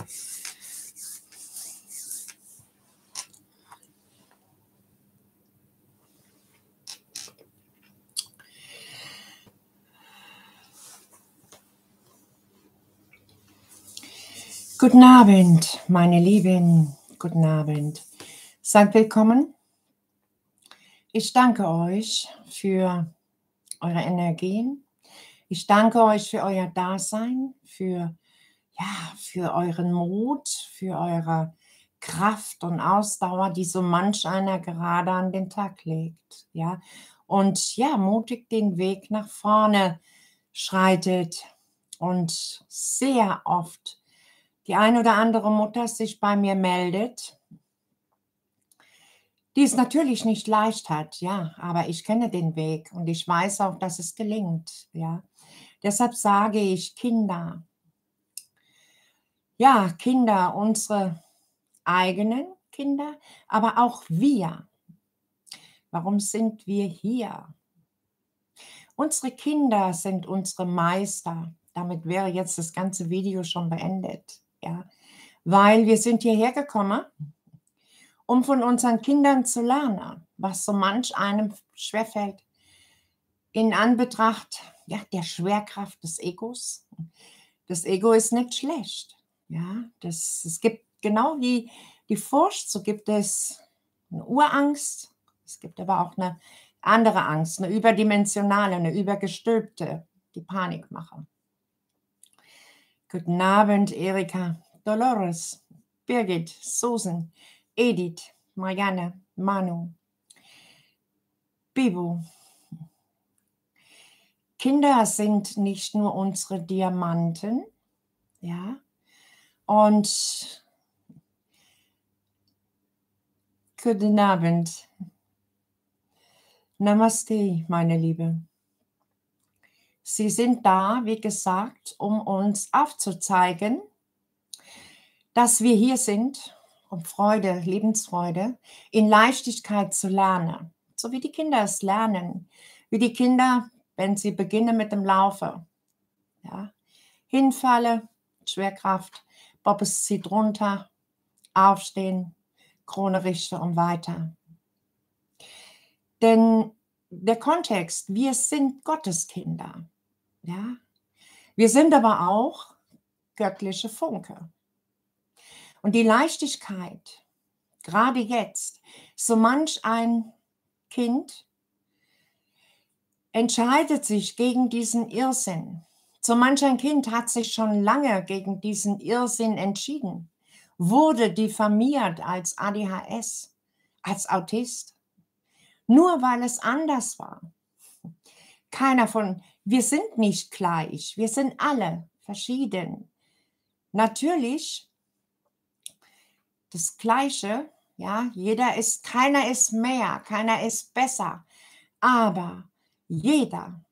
Guten Abend, meine Lieben. Guten Abend. Seid willkommen. Ich danke euch für eure Energien. Ich danke euch für euer Dasein, für euren Mut, für eure Kraft und Ausdauer, die so manch einer gerade an den Tag legt. Ja, und ja, mutig den Weg nach vorne schreitet und sehr oft die ein oder andere Mutter sich bei mir meldet, die es natürlich nicht leicht hat, ja, aber ich kenne den Weg und ich weiß auch, dass es gelingt, ja. Deshalb sage ich Kinder, ja, Kinder, unsere eigenen Kinder, aber auch wir. Warum sind wir hier? Unsere Kinder sind unsere Meister. Damit wäre jetzt das ganze Video schon beendet, ja, weil wir sind hierher gekommen, um von unseren Kindern zu lernen, was so manch einem schwerfällt, in Anbetracht der Schwerkraft des Egos. Das Ego ist nicht schlecht. Ja, es gibt genau wie die Furcht, so gibt es eine Urangst, es gibt aber auch eine andere Angst, eine überdimensionale, eine übergestülpte, die Panik machen. Guten Abend, Erika, Dolores, Birgit, Susan, Edith, Marianne, Manu, Bibu. Kinder sind nicht nur unsere Diamanten, ja, und guten Abend. Namaste, meine Liebe. Sie sind da, wie gesagt, um uns aufzuzeigen, dass wir hier sind, um Freude, Lebensfreude, in Leichtigkeit zu lernen. So wie die Kinder es lernen. Wie die Kinder, wenn sie beginnen mit dem Laufen. Ja. Hinfalle, Schwerkraft, Bobbes zieht runter, aufstehen, Krone richten und weiter. Denn der Kontext, wir sind Gotteskinder. Ja? Wir sind aber auch göttliche Funke. Und die Leichtigkeit, gerade jetzt, so manch ein Kind entscheidet sich gegen diesen Irrsinn. So manch ein Kind hat sich schon lange gegen diesen Irrsinn entschieden, wurde diffamiert als ADHS, als Autist, nur weil es anders war. Wir sind nicht gleich, wir sind alle verschieden. Natürlich das Gleiche, ja, keiner ist mehr, keiner ist besser, aber jeder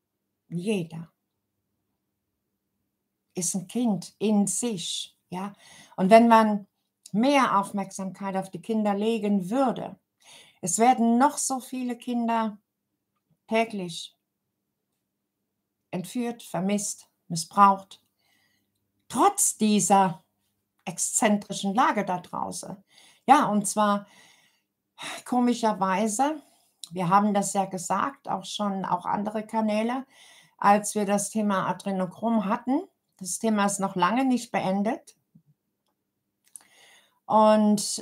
ist ein Kind in sich, ja. Und wenn man mehr Aufmerksamkeit auf die Kinder legen würde, es werden noch so viele Kinder täglich entführt, vermisst, missbraucht, trotz dieser exzentrischen Lage da draußen. Ja, und zwar komischerweise, wir haben das ja gesagt, auch andere Kanäle, als wir das Thema Adrenochrom hatten. Das Thema ist noch lange nicht beendet. Und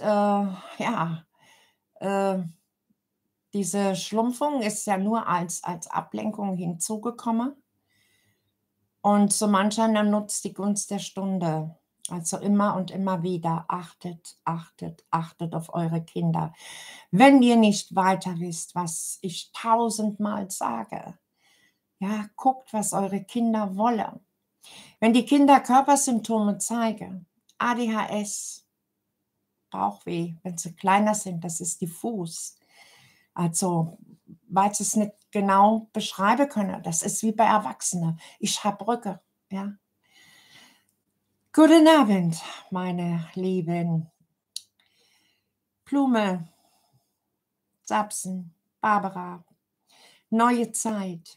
diese Schlumpfung ist ja nur als Ablenkung hinzugekommen. Und so manch einer nutzt die Gunst der Stunde. Also immer und immer wieder achtet auf eure Kinder. Wenn ihr nicht weiter wisst, was ich 1000-mal sage, ja, guckt, was eure Kinder wollen. Wenn die Kinder Körpersymptome zeigen, ADHS, Bauchweh, wenn sie kleiner sind, das ist diffus. Also, weil sie es nicht genau beschreiben können. Das ist wie bei Erwachsenen. Ich habe Rücke, ja. Guten Abend, meine Lieben. Blume, Sapsen, Barbara, neue Zeit.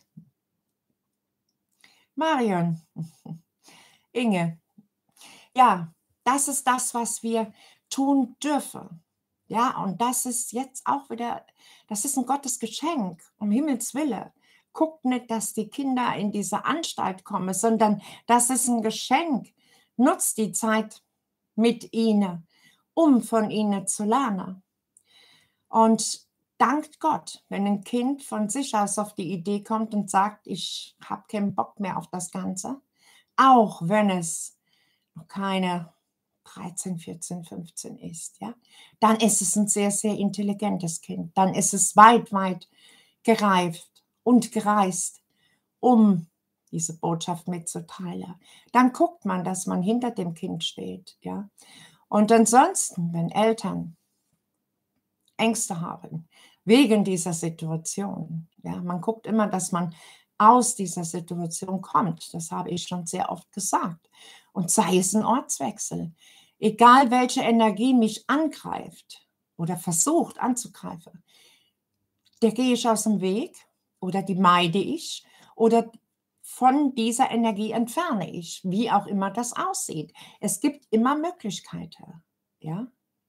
Marion, Inge. Ja, das ist das, was wir tun dürfen. Ja, und das ist jetzt auch wieder, das ist ein Gottesgeschenk, um Himmels Willen. Guckt nicht, dass die Kinder in diese Anstalt kommen, sondern das ist ein Geschenk. Nutzt die Zeit mit ihnen, um von ihnen zu lernen. Und dankt Gott, wenn ein Kind von sich aus auf die Idee kommt und sagt: „Ich habe keinen Bock mehr auf das Ganze“, auch wenn es noch keine 13, 14, 15 ist, ja, dann ist es ein sehr, sehr intelligentes Kind. Dann ist es weit, weit gereift und gereist, um diese Botschaft mitzuteilen. Dann guckt man, dass man hinter dem Kind steht, ja. Und ansonsten, wenn Eltern Ängste haben wegen dieser Situation. Ja, man guckt immer, dass man aus dieser Situation kommt. Das habe ich schon sehr oft gesagt. Und sei es ein Ortswechsel. Egal welche Energie mich angreift oder versucht anzugreifen, der gehe ich aus dem Weg oder die meide ich oder von dieser Energie entferne ich, wie auch immer das aussieht. Es gibt immer Möglichkeiten. Ja?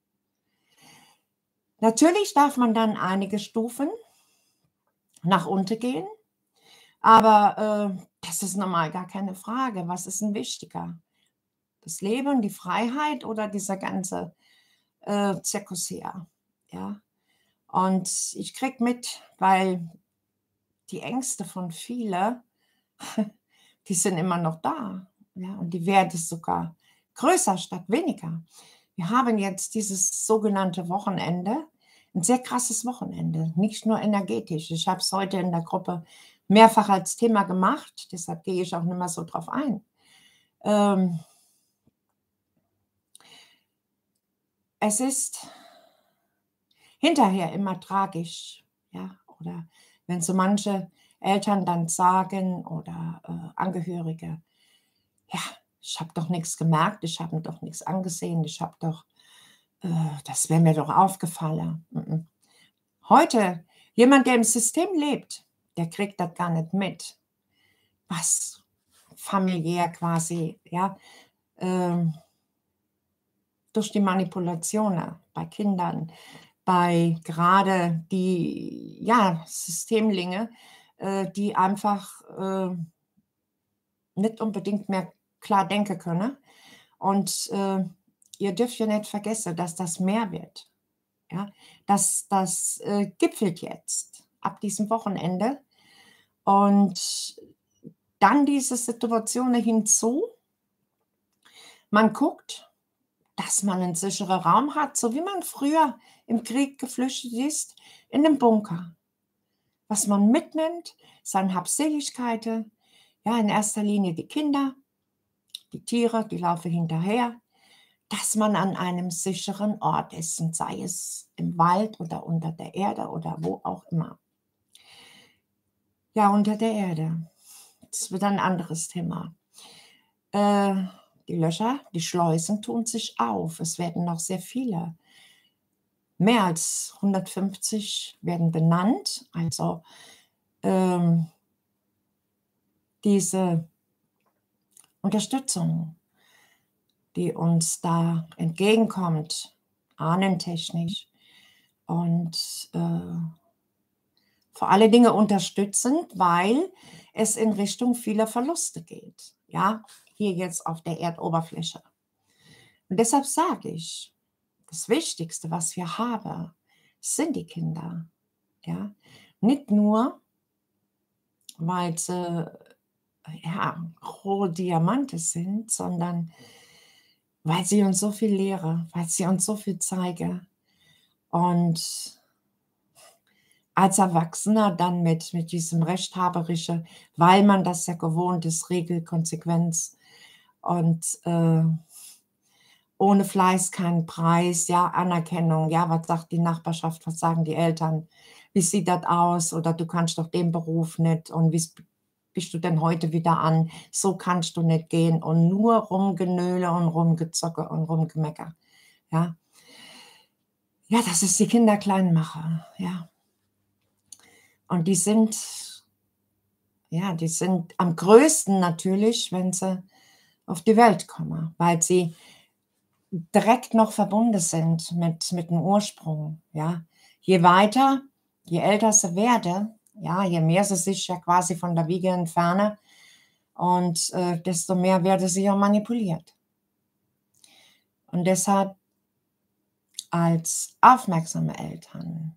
Natürlich darf man dann einige Stufen nach unten gehen, aber, das ist normal gar keine Frage. Was ist 'n wichtiger? Das Leben, die Freiheit oder dieser ganze, Zirkus hier, ja? Und ich kriege mit, weil die Ängste von viele, die sind immer noch da, ja, und die werden sogar größer statt weniger. Wir haben jetzt dieses sogenannte Wochenende, ein sehr krasses Wochenende, nicht nur energetisch. Ich habe es heute in der Gruppe mehrfach als Thema gemacht, deshalb gehe ich auch nicht mehr so drauf ein. Ähm, Es ist hinterher immer tragisch, ja, oder wenn so manche Eltern dann sagen oder, Angehörige: „Ja, ich habe doch nichts gemerkt, ich habe mir doch nichts angesehen, ich habe doch das wäre mir doch aufgefallen.“ Heute, jemand, der im System lebt, der kriegt das gar nicht mit, was familiär quasi, ja, ähm, durch die Manipulationen bei Kindern, bei gerade die, ja, Systemlinge, die einfach, nicht unbedingt mehr klar denken können. Und, ihr dürft ja nicht vergessen, dass das mehr wird, ja? Das, gipfelt jetzt ab diesem Wochenende und dann diese Situationen hinzu. Man guckt, dass man 'nen sicheren Raum hat, so wie man früher im Krieg geflüchtet ist, in 'nem Bunker. Was man mitnimmt, sind Habseligkeiten, ja, in erster Linie die Kinder, die Tiere, die laufen hinterher, dass man an einem sicheren Ort ist und sei es im Wald oder unter der Erde oder wo auch immer. Ja, unter der Erde. Das wird ein anderes Thema. Äh, Die Löcher, die Schleusen tun sich auf. Es werden noch sehr viele. Mehr als 150 werden benannt. Also, ähm, diese Unterstützung, die uns da entgegenkommt, ahnentechnisch und, vor alle Dinge unterstützend, weil es in Richtung vieler Verluste geht, ja, hier jetzt auf der Erdoberfläche. Und deshalb sage ich, das Wichtigste, was wir haben, sind die Kinder, ja? Nicht nur, weil sie, ja, rohe Diamante sind, sondern weil sie uns so viel lehren, weil sie uns so viel zeigen. Und als Erwachsener dann mit diesem Rechthaberische, weil man das ja gewohnt ist, Regel, Konsequenz und, ohne Fleiß kein Preis, ja, Anerkennung, ja, was sagt die Nachbarschaft, was sagen die Eltern? Wie sieht das aus? Oder du kannst doch den Beruf nicht und wie bist du denn heute wieder an? So kannst du nicht gehen und nur Rumgenöle und Rumgezocke und Rumgemecker, ja? Ja, das ist die Kinder klein mache, ja. Und die sind am größten natürlich, wenn sie auf die Welt kommen, weil sie direkt noch verbunden sind mit dem Ursprung, ja. Je weiter, je älter sie werden, ja, je mehr sie sich ja quasi von der Wiege entfernen und, desto mehr werden sie ja manipuliert. Und deshalb als aufmerksame Eltern,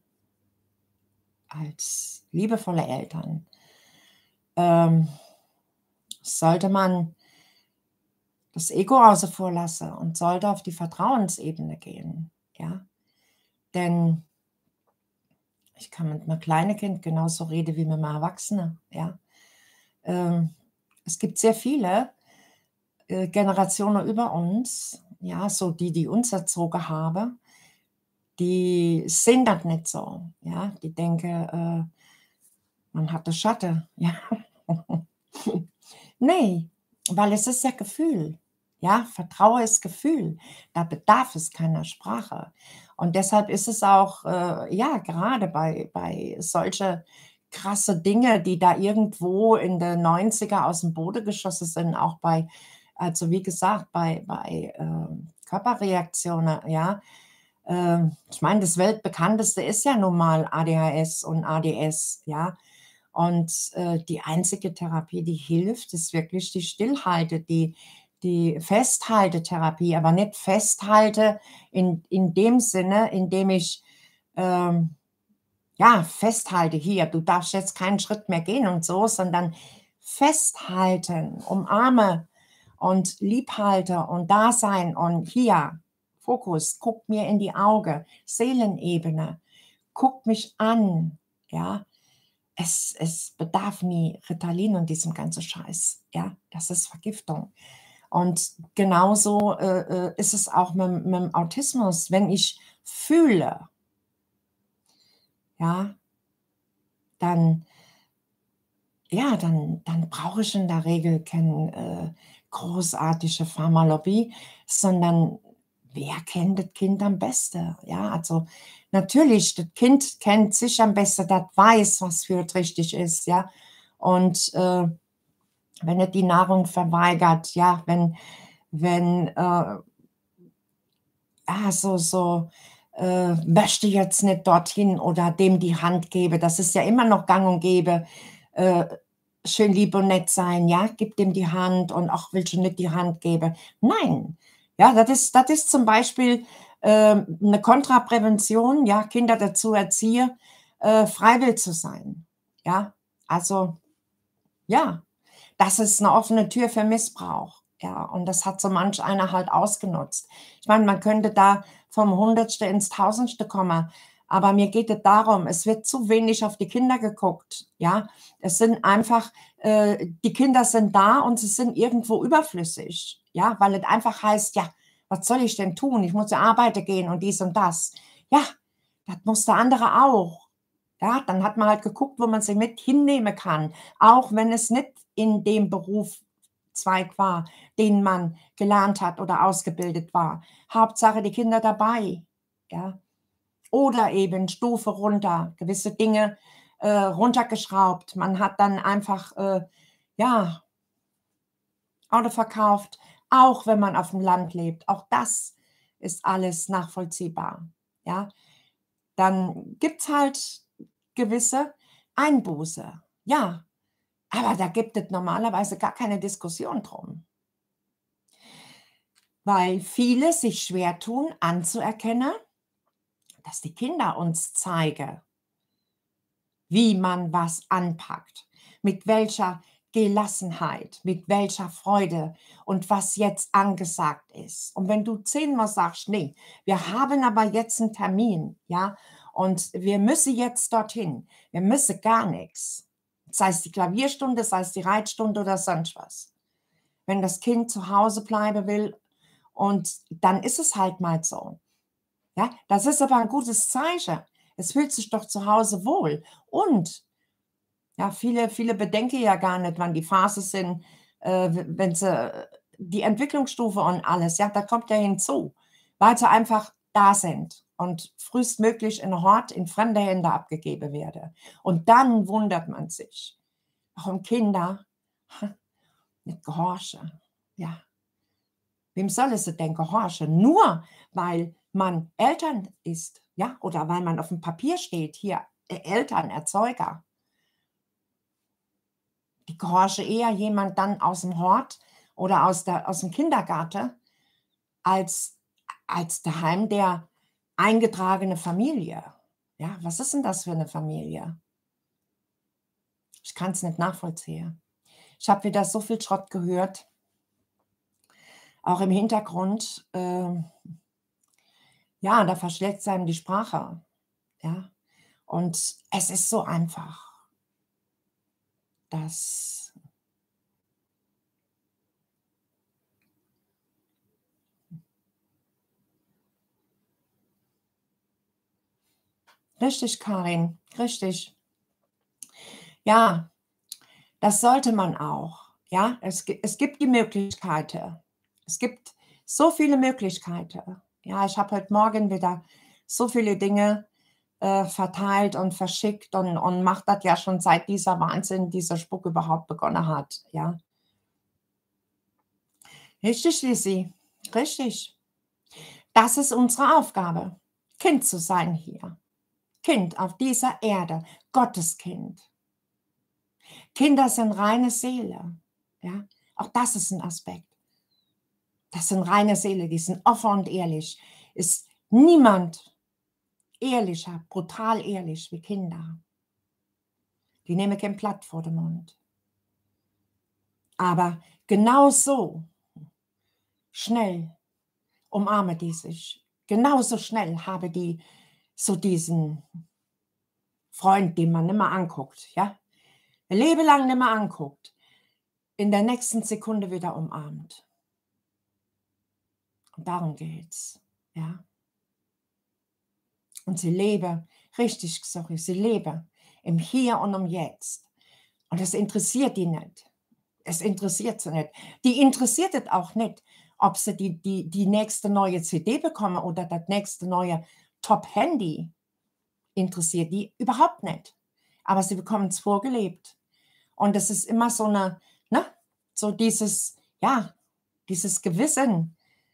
als liebevolle Eltern, ähm, sollte man das Ego außen vor lassen und sollte auf die Vertrauensebene gehen, ja? Denn ich kann mit 'nem kleinen Kind genauso reden wie mit 'nem Erwachsenen, ja? Ähm, Es gibt sehr viele, Generationen über uns, ja, so die uns erzogen haben, die sehen das nicht so, ja? Die denken, man hat 'n Schatten, ja? Ne, weil es ist ja Gefühl, ja? Vertrauen ist Gefühl. Da bedarf es keiner Sprache. Und deshalb ist es auch, ja, gerade bei solche krasse Dinge, die da irgendwo in den 90er aus dem Boden geschossen sind, auch bei also, wie gesagt, bei Körperreaktionen, ja? Ich meine, das weltbekannteste ist ja nun mal ADHS und ADS, ja? Und, die einzige Therapie, die hilft, ist wirklich die Stillhalte, die Festhaltetherapie, aber nicht Festhalte in dem Sinne, indem ich, ähm, ja, festhalte: „Hier, du darfst jetzt keinen Schritt mehr gehen“ und so, sondern festhalten, umarme und lieb halte und da sein und hier, Fokus, guck mir in die Augen, Seelenebene, guck mich an, ja? Es bedarf nie Ritalin und diesem ganzen Scheiß, ja? Das ist Vergiftung. Und genauso, ist es auch mit'm Autismus. Wenn ich fühle, ja, dann dann brauche ich in der Regel kein, großartige Pharmalobby, sondern wer kennt das Kind am besten? Ja, also, natürlich, das Kind kennt sich am besten, das weiß, was für es richtig ist, ja? Und, wenn er die Nahrung verweigert, ja, wenn, möchte jetzt nicht dorthin oder dem die Hand gebe. Das ist ja immer noch gang und gäbe, äh, schön lieb und nett sein, ja? Gib dem die Hand und: „Ach, willst du nicht die Hand geben?“ Nein. Ja, das ist zum Beispiel, 'ne Kontraprävention, ja, Kinder dazu erziehe, freiwillig zu sein, ja? Also, ja. Das ist 'ne offene Tür für Missbrauch, ja, und das hat so manch einer halt ausgenutzt. Ich meine, man könnte da vom Hundertste ins Tausendste kommen, aber mir geht es darum, es wird zu wenig auf die Kinder geguckt, ja? Es sind einfach die Kinder sind da und sie sind irgendwo überflüssig, ja, weil es einfach heißt: „Ja, was soll ich denn tun? Ich muss ja arbeiten gehen und dies und das.“ Ja, das muss der andere auch. Ja, dann hat man halt geguckt, wo man sie mit hinnehmen kann, auch wenn es nicht in dem Berufszweig war, den man gelernt hat oder ausgebildet war. Hauptsache die Kinder dabei, ja? Oder eben Stufe runter, gewisse Dinge, runtergeschraubt. Man hat dann einfach, ja, Auto verkauft, auch wenn man auf dem Land lebt. Auch das ist alles nachvollziehbar, ja? Dann gibt's halt gewisse Einbuße, ja, aber da gibt es normalerweise gar keine Diskussion drum, weil viele sich schwer tun, anzuerkennen, dass die Kinder uns zeigen, wie man was anpackt, mit welcher Gelassenheit, mit welcher Freude und was jetzt angesagt ist. Und wenn du 10-mal sagst: „Ne, wir haben aber jetzt einen Termin, ja, und wir müssen jetzt dorthin. Wir müssen gar nichts. Sei es die Klavierstunde, sei es die Reitstunde oder sonst was. Wenn das Kind zu Hause bleiben will und dann ist es halt mal so, ja? Das ist aber ein gutes Zeichen. Es fühlt sich doch zu Hause wohl und ja, viele bedenken ja gar nicht, wann die Phase sind, wenn sie die Entwicklungsstufe und alles, ja, da kommt ja hinzu, weil sie einfach da sind und frühestmöglich in Hort in fremde Hände abgegeben werde. Und dann wundert man sich, warum Kinder nicht gehorchen. Ja, Wem soll sie denn gehorchen? Nur weil man Eltern ist, ja, oder weil man auf dem Papier steht, hier, Eltern, Erzeuger. Die gehorche eher jemand dann aus dem Hort oder aus dem Kindergarten als daheim der eingetragene Familie. Ja, was ist denn das für eine Familie? Ich kann es nicht nachvollziehen. Ich habe wieder so viel Schrott gehört, auch im Hintergrund. Ja, da verschlägt's einem die Sprache, ja? Und es ist so einfach, dass richtig, Karin, richtig. Ja, das sollte man auch, ja? Es gibt die Möglichkeiten. Es gibt so viele Möglichkeiten. Ja, ich habe heute Morgen wieder so viele Dinge, verteilt und verschickt und mache das ja schon seit dieser Wahnsinn, dieser Spuk überhaupt begonnen hat, ja. Richtig, Lisi, richtig. Das ist unsere Aufgabe, Kind zu sein hier. Kind auf dieser Erde, Gotteskind. Kinder sind reine Seele, ja. Auch das ist ein Aspekt. Das sind reine Seele, die sind offen und ehrlich. Ist niemand ehrlicher, brutal ehrlich wie Kinder. Die nehmen kein Blatt vor den Mund. Aber genauso schnell umarmen die sich. Genauso schnell haben die so diesen Freund, den man nimmer anguckt, ja? Ein Leben lang nimmer anguckt, in der nächsten Sekunde wieder umarmt. Und darum geht's, ja? Und sie leben, richtig gesagt, sie leben im Hier und im Jetzt. Und das interessiert die nicht. Es interessiert sie nicht. Die interessiert es auch nicht, ob sie die nächste neue CD bekommen oder das nächste neue Top-Handy. Interessiert die überhaupt nicht. Aber sie bekommen es vorgelebt. Und es ist immer so eine, ne, so dieses, ja, dieses Gewissen.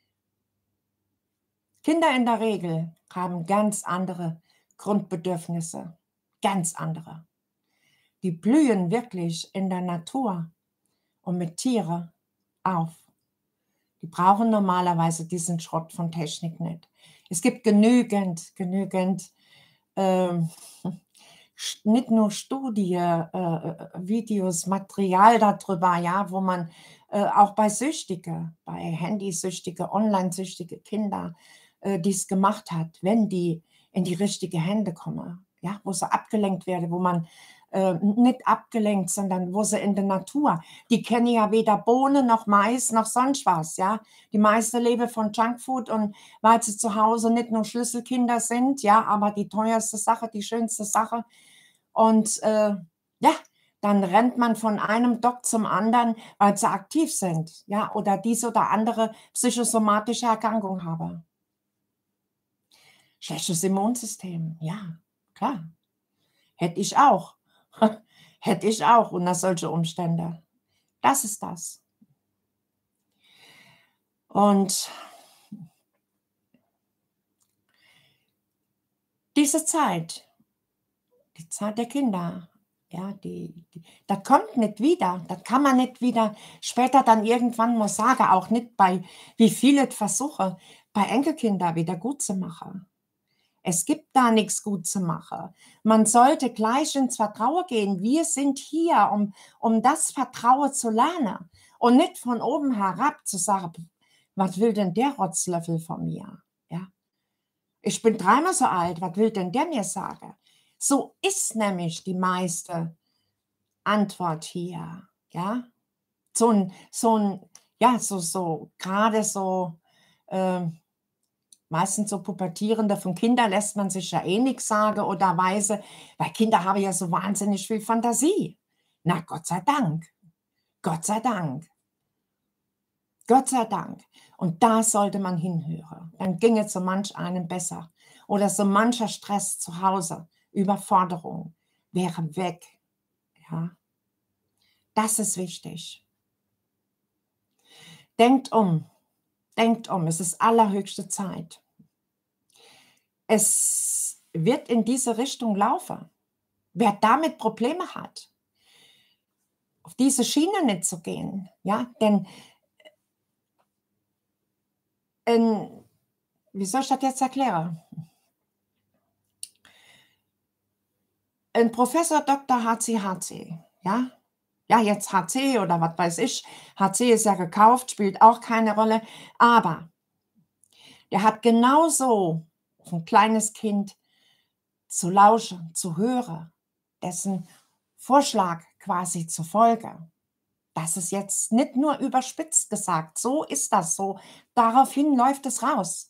Kinder in der Regel haben ganz andere Grundbedürfnisse. Ganz andere. Die blühen wirklich in der Natur und mit Tieren auf. Die brauchen normalerweise diesen Schrott von Technik nicht. Es gibt genügend ähm, nicht nur Studie, Videos, Material darüber, ja, wo man auch bei Süchtige, bei Handysüchtige, Online-süchtige Kinder, dies gemacht hat, wenn die in die richtige Hände kommen, ja, wo sie abgelenkt werden, wo man nicht abgelenkt, sondern wo sie in der Natur, die kennen ja weder Bohnen noch Mais noch sonst was, ja. Die meisten leben von Junkfood und weil sie zu Hause nicht nur Schlüsselkinder sind, ja, aber die teuerste Sache, die schönste Sache. Und ja, dann rennt man von einem Doc zum anderen, weil sie aktiv sind, ja, oder diese oder andere psychosomatische Erkrankung haben. Schlechtes Immunsystem, ja, klar. Hätte ich auch. Hätte ich auch unter solche Umstände. Das ist das. Und diese Zeit, die Zeit der Kinder, ja, das kommt nicht wieder. Das kann man nicht wieder später dann irgendwann mal sagen, auch nicht bei, wie viele versuchen, bei Enkelkinder wieder gut zu machen. Es gibt da nichts gut zu machen. Man sollte gleich ins Vertrauen gehen. Wir sind hier, um das Vertrauen zu lernen und nicht von oben herab zu sagen, was will denn der Rotzlöffel von mir? Ja? Ich bin dreimal so alt, was will denn der mir sagen? So ist nämlich die meiste Antwort hier. Ja? Ja, gerade so, ähm, meistens so Pubertierende von Kindern lässt man sich ja eh nichts sagen oder weise, weil Kinder haben ja so wahnsinnig viel Fantasie. Na, Gott sei Dank. Gott sei Dank. Gott sei Dank. Und da sollte man hinhören. Dann ginge so manch einem besser. Oder so mancher Stress zu Hause, Überforderung wäre weg. Ja, das ist wichtig. Denkt um. Denkt es ist allerhöchste Zeit. Es wird in diese Richtung laufen. Wer damit Probleme hat, auf diese Schiene nicht zu gehen, ja, denn wie soll ich das jetzt erklären? Ein Professor Doktor HC, ja? Ja, jetzt HC oder was weiß ich. HC ist ja gekauft, spielt auch keine Rolle. Aber der hat genauso auf 'n kleines Kind zu lauschen, zu hören, dessen Vorschlag quasi zu folgen. Das ist jetzt nicht nur überspitzt gesagt, so ist das so. Daraufhin läuft es raus,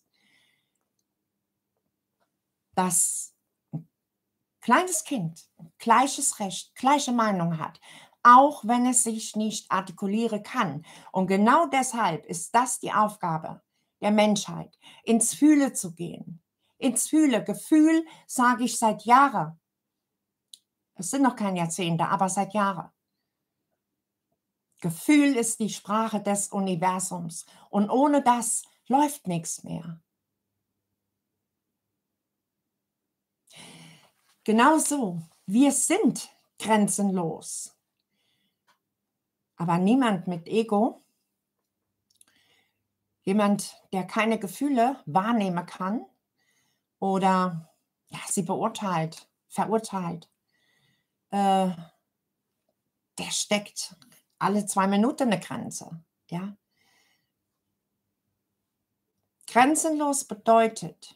dass 'n kleines Kind gleiches Recht, gleiche Meinung hat, auch wenn es sich nicht artikulieren kann. Und genau deshalb ist das die Aufgabe der Menschheit, ins Fühle zu gehen. Ins Fühle. Gefühl sage ich seit Jahren. Es sind noch keine Jahrzehnte, aber seit Jahren. Gefühl ist die Sprache des Universums und ohne das läuft nichts mehr. Genauso, wir sind grenzenlos, aber niemand mit Ego, jemand, der keine Gefühle wahrnehmen kann oder, ja, sie beurteilt, verurteilt, äh, der steckt alle 2 Minuten 'ne Grenze, ja? Grenzenlos bedeutet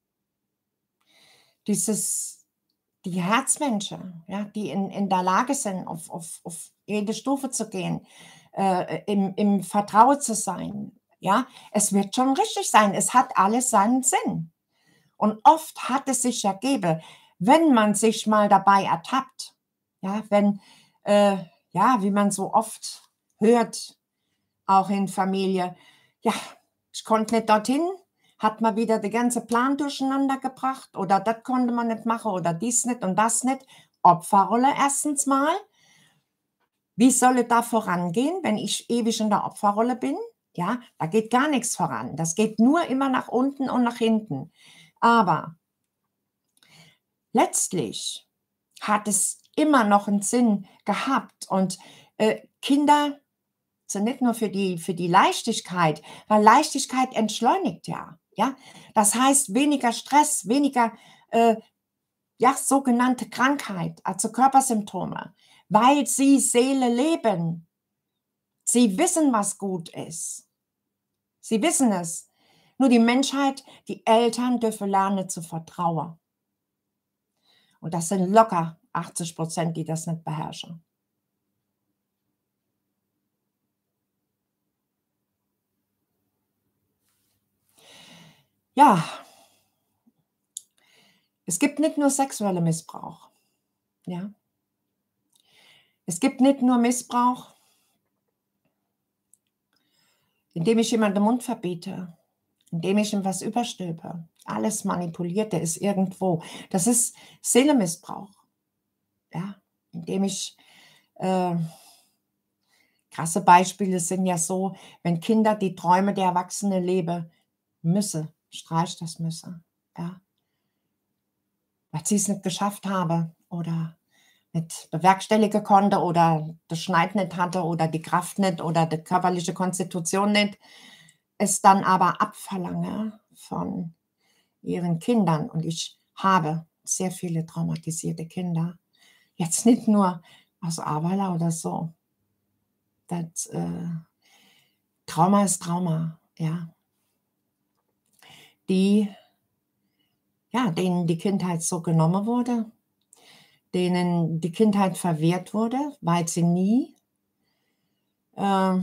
dieses die Herzmenschen, ja, die in der Lage sind, auf jede Stufe zu gehen, im Vertrauen zu sein, ja? Es wird schon richtig sein. Es hat alles seinen Sinn. Und oft hat es sich ergeben, wenn man sich mal dabei ertappt, ja, wenn, äh, ja, wie man so oft hört, auch in Familie: „Ja, ich konnte nicht dorthin, hat mal wieder den ganzen Plan durcheinander gebracht oder das konnte man nicht machen oder dies nicht und das nicht.“ Opferrolle erstens mal. Wie soll es da vorangehen, wenn ich ewig in der Opferrolle bin? Ja, da geht gar nichts voran. Das geht nur immer nach unten und nach hinten. Aber letztlich hat es immer noch 'n Sinn gehabt und, Kinder sind nicht nur für die Leichtigkeit, weil Leichtigkeit entschleunigt ja, ja? Das heißt, weniger Stress, weniger, äh, ja, sogenannte Krankheit, also Körpersymptome, weil sie Seele leben. Sie wissen, was gut ist. Sie wissen es. Nur die Menschheit, die Eltern dürfen lernen zu vertrauen. Und das sind locker 80%, die das nicht beherrschen. Ja, es gibt nicht nur sexuellen Missbrauch, ja? Es gibt nicht nur Missbrauch, indem ich jemandem den Mund verbiete, indem ich ihm was überstülpe. Alles Manipulierte ist irgendwo. Das ist Seelenmissbrauch, ja? Indem ich äh, krasse Beispiele sind ja so, wenn Kinder die Träume der Erwachsenen leben müsse, streich das müsse, ja? Weil sie es nicht geschafft habe oder nicht bewerkstelligen konnte oder das Schneid nicht hatte oder die Kraft nicht oder die körperliche Konstitution nicht, es dann aber abverlange von ihren Kindern. Und ich habe sehr viele traumatisierte Kinder. Jetzt nicht nur aus Ahrweiler oder so. Das, Trauma ist Trauma, ja. Die ja, denen die Kindheit so genommen wurde, denen die Kindheit verwehrt wurde, weil sie nie, ähm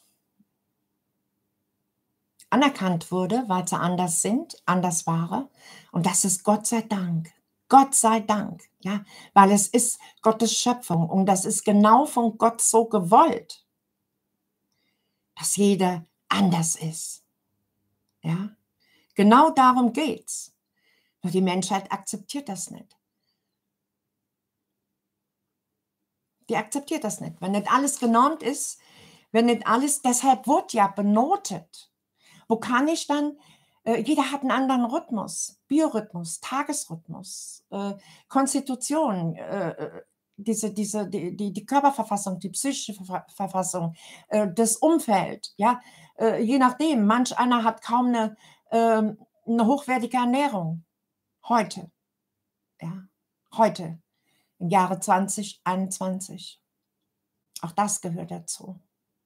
anerkannt wurde, weil sie anders sind, anders waren. Und das ist Gott sei Dank. Gott sei Dank, ja, weil es ist Gottes Schöpfung und das ist genau von Gott so gewollt, dass jeder anders ist, ja? Genau darum geht's. Nur die Menschheit akzeptiert das nicht. Die akzeptiert das nicht. Wenn nicht alles genormt ist, wenn nicht alles deshalb wurde ja benotet. Wo kann ich dann jeder hat einen anderen Rhythmus, Biorhythmus, Tagesrhythmus, Konstitution, die Körperverfassung, die psychische Verfassung, das Umfeld, ja? Je nachdem, manch einer hat kaum 'ne hochwertige Ernährung heute, ja? Heute, im Jahre 2021. Auch das gehört dazu.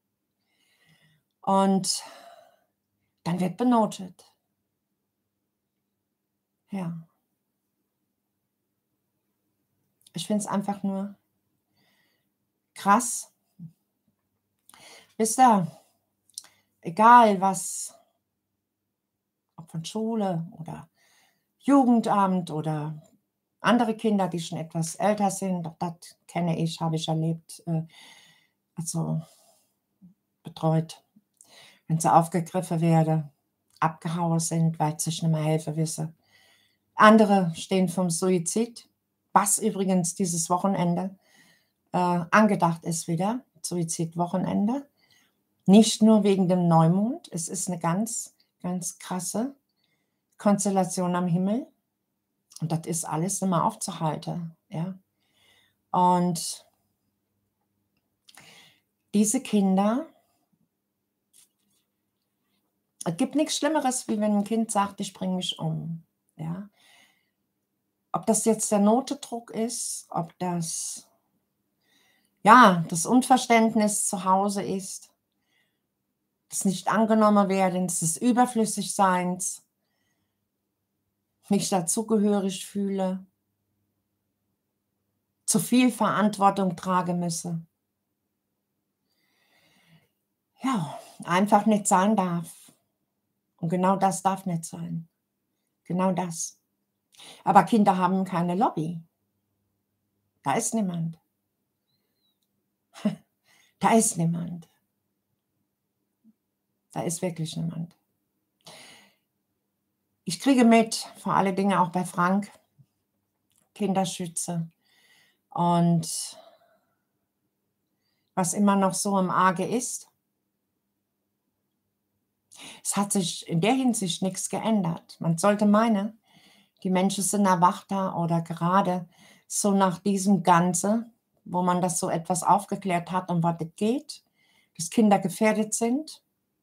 Und dann wird benotet. Ja, ich finde es einfach nur krass. Wisst ihr, egal was, ob von Schule oder Jugendamt oder andere Kinder, die schon etwas älter sind, auch das kenne ich, habe ich erlebt, also betreut, wenn sie aufgegriffen werde, abgehauen sind, weil sie sich nicht mehr helfen wissen. Andere stehen vorm Suizid, was übrigens dieses Wochenende, angedacht ist wieder, Suizidwochenende. Nicht nur wegen dem Neumond, es ist 'ne ganz, ganz krasse Konstellation am Himmel und das ist alles nicht mehr aufzuhalten, ja? Und diese Kinder, es gibt nix Schlimmeres, wie wenn 'n Kind sagt: „Ich bringe mich um“, ja? Ob das jetzt der Notendruck ist, ob das, ja, das Unverständnis zu Hause ist, das Nicht-Angenommen-Werdens, des Überflüssigseins, nicht dazugehörig fühle, zu viel Verantwortung tragen müsse. Ja, einfach nicht sein darf. Und genau das darf nicht sein. Genau das. Aber Kinder haben keine Lobby. Da ist niemand. Da ist niemand. Da ist wirklich niemand. Ich kriege mit, vor allen Dingen auch bei Frank, Kinderschütze und was immer noch so im Arge ist. Es hat sich in der Hinsicht nichts geändert. Man sollte meinen, die Menschen sind erwachter oder gerade so nach diesem Ganze, wo man das so etwas aufgeklärt hat, um was es geht, dass Kinder gefährdet sind,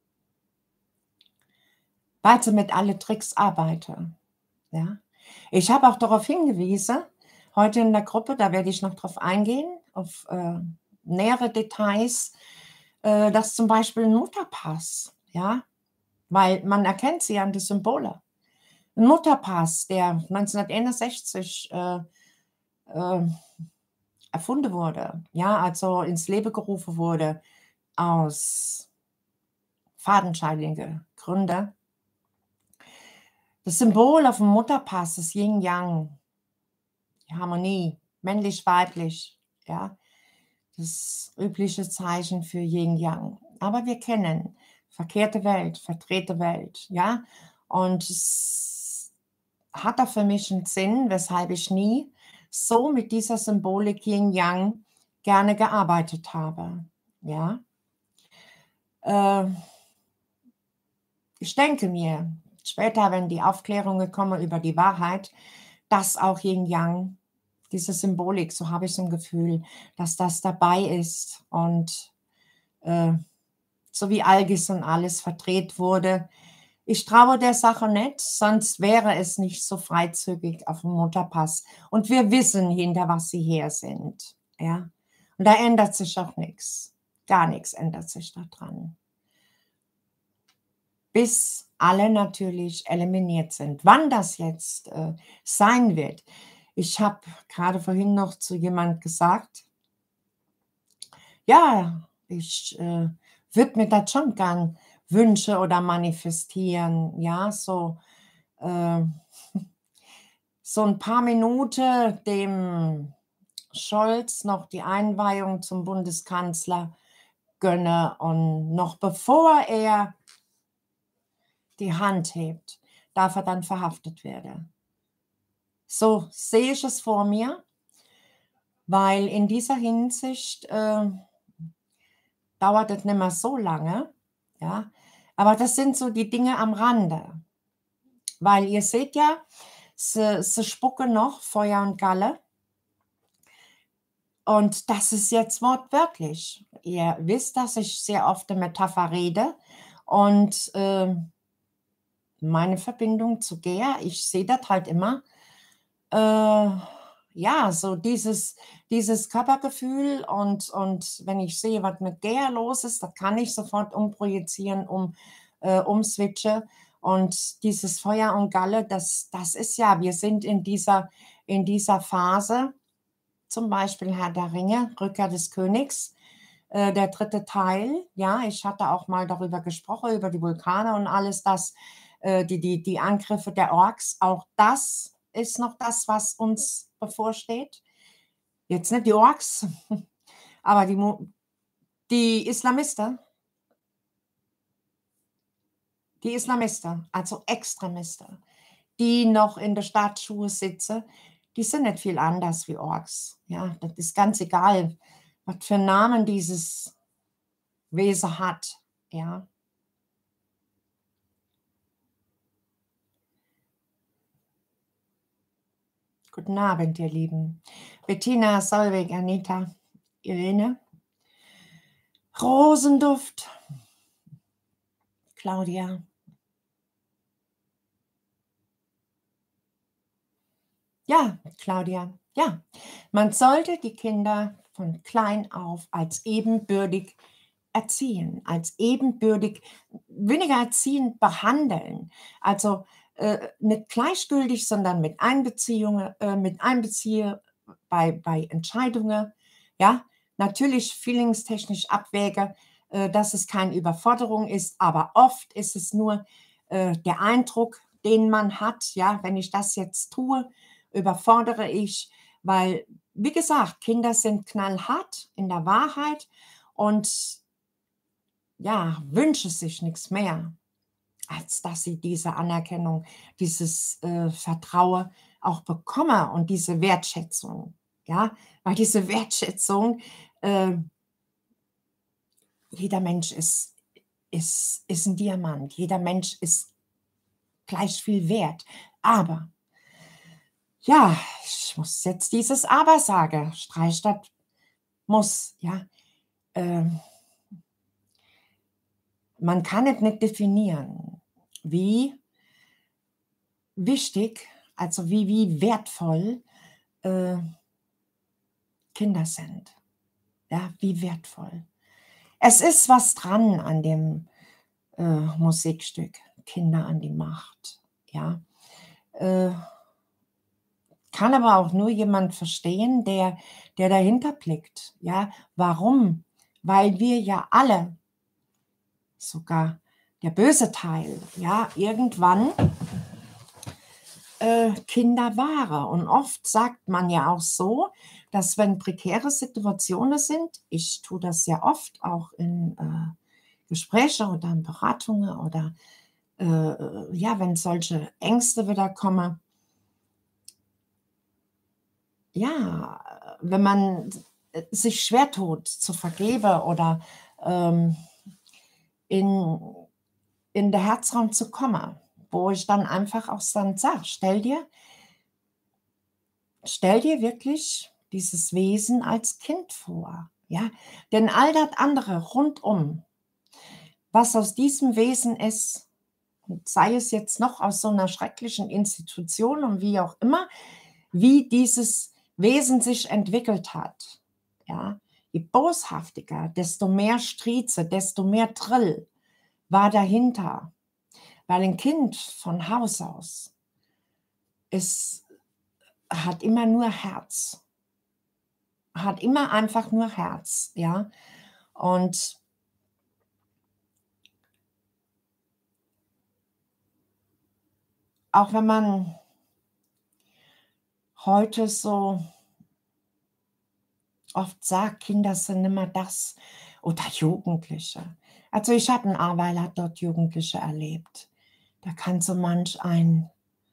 weil sie mit alle Tricks arbeiten, ja? Ich habe auch darauf hingewiesen, heute in der Gruppe, da werde ich noch drauf eingehen, auf, nähere Details, dass zum Beispiel 'n Mutterpass, ja, weil man erkennt sie an den Symbole. 'N Mutterpass, der 1961, ähm, erfunden wurde, ja, also ins Leben gerufen wurde aus fadenscheinigen Gründen. Das Symbol auf'm Mutterpass ist Yin-Yang, die Harmonie, männlich-weiblich, ja, das übliche Zeichen für Yin-Yang. Aber wir kennen verkehrte Welt, verdrehte Welt, ja? Und es hat auch für mich 'n Sinn, weshalb ich nie so mit dieser Symbolik Yin-Yang gerne gearbeitet habe, ja? Ähm, Ich denke mir, später, wenn die Aufklärungen kommen über die Wahrheit, dass auch Yin-Yang, diese Symbolik, so habe ich so 'n Gefühl, dass das dabei ist und, äh, so wie Algis und alles verdreht wurde. Ich traue der Sache nicht, sonst wäre es nicht so freizügig auf'm Mutterpass. Und wir wissen, hinter was sie her sind, ja? Und da ändert sich auch nix. Gar nix ändert sich da dran. Bis alle natürlich eliminiert sind. Wann das jetzt, sein wird, ich habe grade vorhin noch zu jemand gesagt: „Ja, ich, würde mir das schon gern wünschen oder manifestieren, ja, so, äh, so 'n paar Minuten dem Scholz noch die Einweihung zum Bundeskanzler gönne und noch bevor er die Hand hebt, darf er dann verhaftet werden.“ So sehe ich es vor mir, weil in dieser Hinsicht, dauert es nicht mehr so lange, ja? Aber das sind so die Dinge am Rande, weil ihr seht ja, sie spucken noch Feuer und Galle und das ist jetzt wortwörtlich. Ihr wisst, dass ich sehr oft in Metapher rede und, meine Verbindung zu Gea, ich sehe das halt immer, äh, ja, so dieses Körpergefühl und wenn ich sehe, was mit Gea los ist, das kann ich sofort umprojizieren, umswitche. Und dieses Feuer und Galle, das ist ja, wir sind in dieser Phase, zum Beispiel Herr der Ringe, Rückkehr des Königs, der dritte Teil. Ja, ich hatte auch mal darüber gesprochen, über die Vulkane und alles das, die Angriffe der Orks. Auch das ist noch das, was uns bevorsteht. Jetzt nicht die Orks, aber die Islamisten, also Extremisten, die noch in der Stadtschuhe sitzen, die sind nicht viel anders wie Orks. Ja, das ist ganz egal, was für 'n Namen dieses Wesen hat, ja. Guten Abend, ihr Lieben. Bettina, Solveig, Anita, Irene, Rosenduft, Claudia. Ja, Claudia, ja. Man sollte die Kinder von klein auf als ebenbürtig erziehen, als ebenbürtig weniger erziehen, behandeln. Also, nicht gleichgültig, sondern mit einbeziehe bei Entscheidungen, ja. Natürlich feelingstechnisch abwäge, dass es keine Überforderung ist, aber oft ist es nur, der Eindruck, den man hat, ja: „Wenn ich das jetzt tue, überfordere ich“, weil, wie gesagt, Kinder sind knallhart in der Wahrheit und ja, wünsche sich nichts mehr, als dass sie diese Anerkennung, dieses, Vertrauen auch bekomme und diese Wertschätzung, ja? Weil diese Wertschätzung, äh jeder Mensch ist 'n Diamant. Jeder Mensch ist gleich viel wert. Aber, ja, ich muss jetzt dieses „Aber“ sagen. Streich das muss, ja. Ähm, Man kann es nicht definieren, wie wichtig, also wie wertvoll, äh, Kinder sind. Ja, wie wertvoll. Es ist was dran an dem, Musikstück „Kinder an die Macht“, ja. Äh, Kann aber auch nur jemand verstehen, der dahinter blickt, ja. Warum? Weil wir ja alle, sogar der böse Teil, ja, irgendwann Kinder waren. Und oft sagt man ja auch so, dass wenn prekäre Situationen sind, ich tue das sehr oft auch in Gespräche oder in Beratungen oder ja, wenn solche Ängste wieder kommen, ja, wenn man sich schwer tut zu vergeben oder ähm, in, in den Herzraum zu kommen, wo ich dann einfach auch dann sage, stell dir wirklich dieses Wesen als Kind vor, ja? Denn all das andere rundum, was aus diesem Wesen ist, sei es jetzt noch aus so einer schrecklichen Institution und wie auch immer, wie dieses Wesen sich entwickelt hat, ja? Je boshaftiger, desto mehr Strieze, desto mehr Drill war dahinter, weil ein Kind von Haus aus ist hat immer nur Herz. Hat immer einfach nur Herz, ja? Und auch wenn man heute so oft sagt, Kinder sind nimmer das oder Jugendliche. Also, ich habe in Ahrweiler dort Jugendliche erlebt. Da kann so manch ein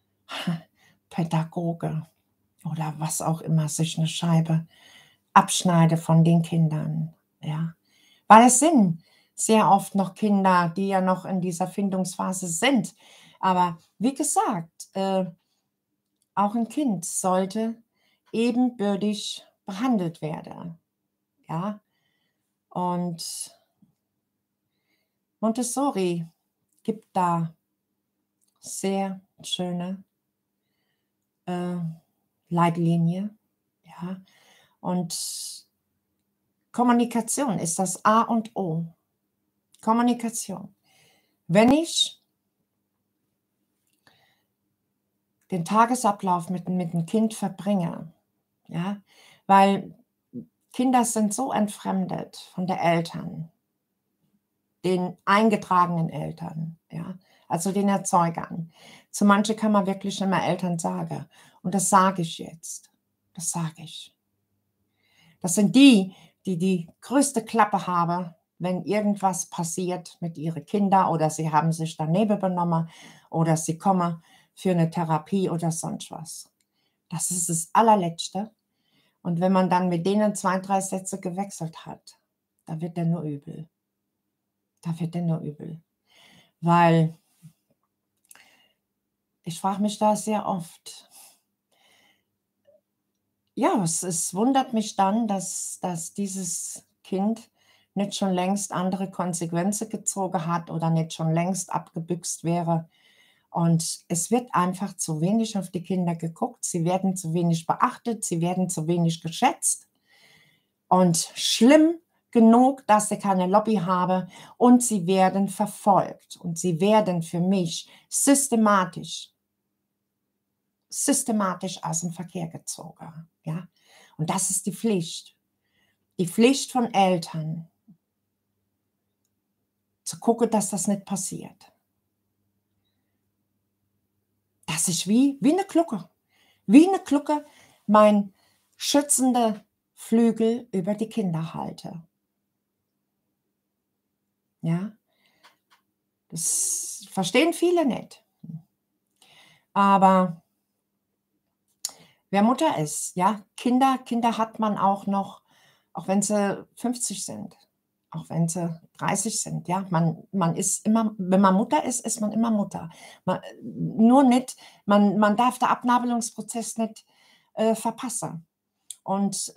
Pädagoge oder was auch immer sich 'ne Scheibe abschneide von den Kindern, ja? Weil es sehr oft noch Kinder, die ja noch in dieser Findungsphase sind. Aber wie gesagt, auch ein Kind sollte ebenbürtig behandelt werden, ja? Und Montessori gibt da sehr schöne, äh, Leitlinie, ja? Und Kommunikation ist das A und O. Kommunikation. Wenn ich den Tagesablauf mit dem Kind verbringe, ja, weil Kinder sind so entfremdet von der Eltern, den eingetragenen Eltern, ja, also den Erzeugern. Zu manche kann man wirklich nicht mehr Eltern sagen. Und das sage ich jetzt. Das sage ich. Das sind die, die die größte Klappe haben, wenn irgendwas passiert mit ihren Kindern oder sie haben sich daneben benommen oder sie kommen für eine Therapie oder sonst was. Das ist das Allerletzte. Und wenn man dann mit denen 2, 3 Sätze gewechselt hat, da wird der nur übel. Da wird der nur übel. Weil ich frage mich da sehr oft, ja, es wundert mich dann, dass dieses Kind nicht schon längst andere Konsequenzen gezogen hat oder nicht schon längst abgebüxt wäre. Und es wird einfach zu wenig auf die Kinder geguckt. Sie werden zu wenig beachtet, sie werden zu wenig geschätzt. Und schlimm genug, dass sie keine Lobby haben und sie werden verfolgt. Und sie werden für mich systematisch aus dem Verkehr gezogen, ja? Und das ist die Pflicht. Die Pflicht von Eltern, zu gucken, dass das nicht passiert. Dass ich wie 'ne Glucke mein schützende Flügel über die Kinder halte. Ja? Das verstehen viele nicht. Aber wer Mutter ist, ja, Kinder hat man auch noch, auch wenn sie 50 sind, auch wenn sie 30 sind, ja. Man ist immer, wenn man Mutter ist, ist man immer Mutter. Nur nicht, man darf den Abnabelungsprozess nicht, verpassen. Und,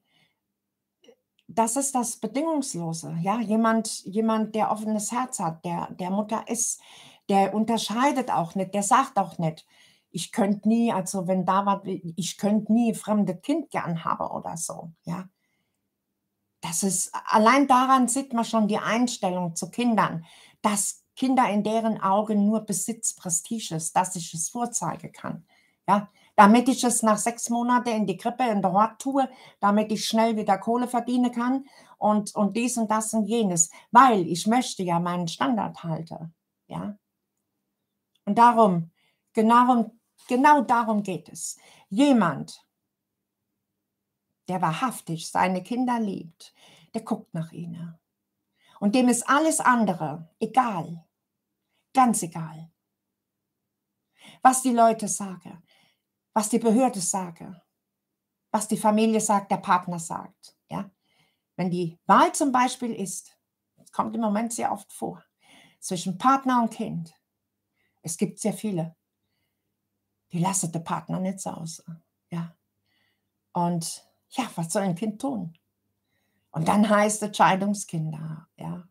das ist das Bedingungslose, ja. Jemand, der offenes Herz hat, der Mutter ist, der unterscheidet auch nicht, der sagt auch nicht: „Ich könnte nie, also, wenn da was, ich könnte nie fremde Kind gern haben“ oder so, ja. Das ist, allein daran sieht man schon die Einstellung zu Kindern, dass Kinder in deren Augen nur Besitz, Prestige ist, dass ich es vorzeigen kann, ja? Damit ich es nach 6 Monate in die Krippe, in den Hort tue, damit ich schnell wieder Kohle verdienen kann und dies und das und jenes, weil ich möchte ja meinen Standard halten, ja? Und darum, genau genau darum geht es. Jemand, der wahrhaftig seine Kinder liebt, der guckt nach ihnen. Und dem ist alles andere egal, ganz egal, was die Leute sagen, was die Behörde sagen, was die Familie sagt, der Partner sagt, ja? Wenn die Wahl zum Beispiel ist, es kommt im Moment sehr oft vor, zwischen Partner und Kind. Es gibt sehr viele, die lassen den Partner nicht zu Hause, ja? Und ja, was soll ein Kind tun? Und dann heißt es Scheidungskinder, ja?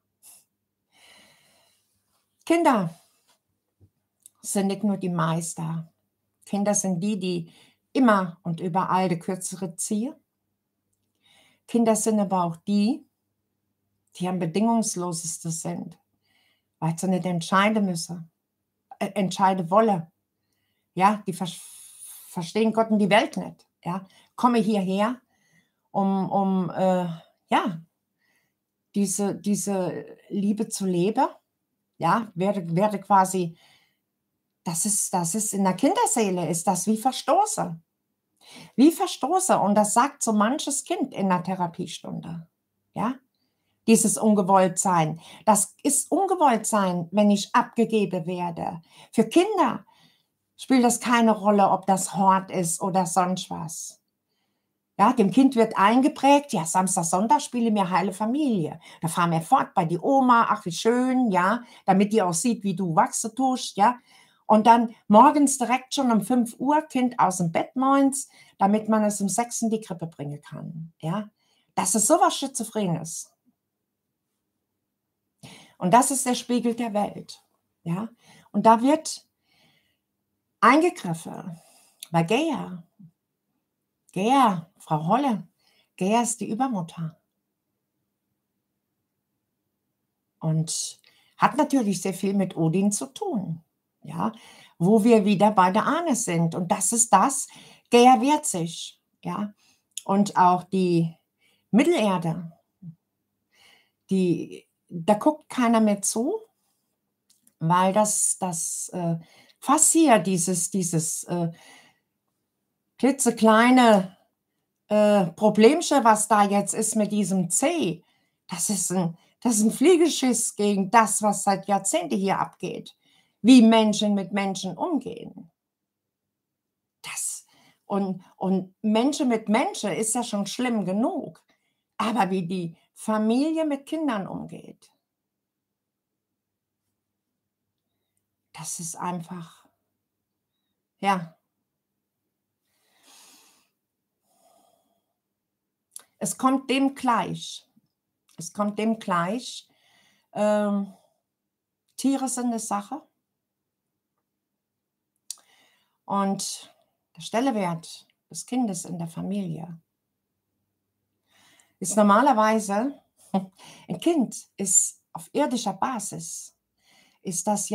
Kinder sind nicht nur die Meister. Kinder sind die, die immer und überall die Kürzere ziehen. Kinder sind aber auch die, die am bedingungslosesten sind, weil sie nicht entscheiden müssen, entscheiden wollen. Ja, die verstehen Gott und die Welt nicht. Ja, komme hierher, um ja, diese Liebe zu leben. Ja, werde quasi, das ist in der Kinderseele, ist das wie verstoßen. Wie verstoßen, und das sagt so manches Kind in der Therapiestunde, ja? Dieses Ungewolltsein. Das ist Ungewolltsein, wenn ich abgegeben werde. Für Kinder spielt das keine Rolle, ob das Hort ist oder sonst was. Ja, dem Kind wird eingeprägt, ja, Samstag, Sonntag spiele mir heile Familie. Da fahren wir fort bei die Oma, ach wie schön, ja, damit die auch sieht, wie du wachsen tust, ja. Und dann morgens direkt schon um 5 Uhr Kind aus dem Bett moins, damit man es um 6 in die Krippe bringen kann, ja. Das ist so was Schizophrenes. Und das ist der Spiegel der Welt, ja. Und da wird eingegriffen bei Gea, Frau Holle, Gea ist die Übermutter und hat natürlich sehr viel mit Odin zu tun, ja, wo wir wieder bei der Ahne sind. Und das ist das, Gea wehrt sich, ja. Und auch die Mittelerde, da guckt keiner mehr zu, weil das Fass hier, dieses klitzekleine Problemchen, was da jetzt ist mit diesem C, das ist ein Fliegeschiss gegen das, was seit Jahrzehnten hier abgeht, wie Menschen mit Menschen umgehen. Das und Menschen mit Menschen ist ja schon schlimm genug, aber wie die Familie mit Kindern umgeht, das ist einfach, ja, es kommt dem gleich. Es kommt dem gleich. Ähm, Tiere sind 'ne Sache und der Stellenwert des Kindes in der Familie ist normalerweise ein Kind ist auf irdischer Basis ist das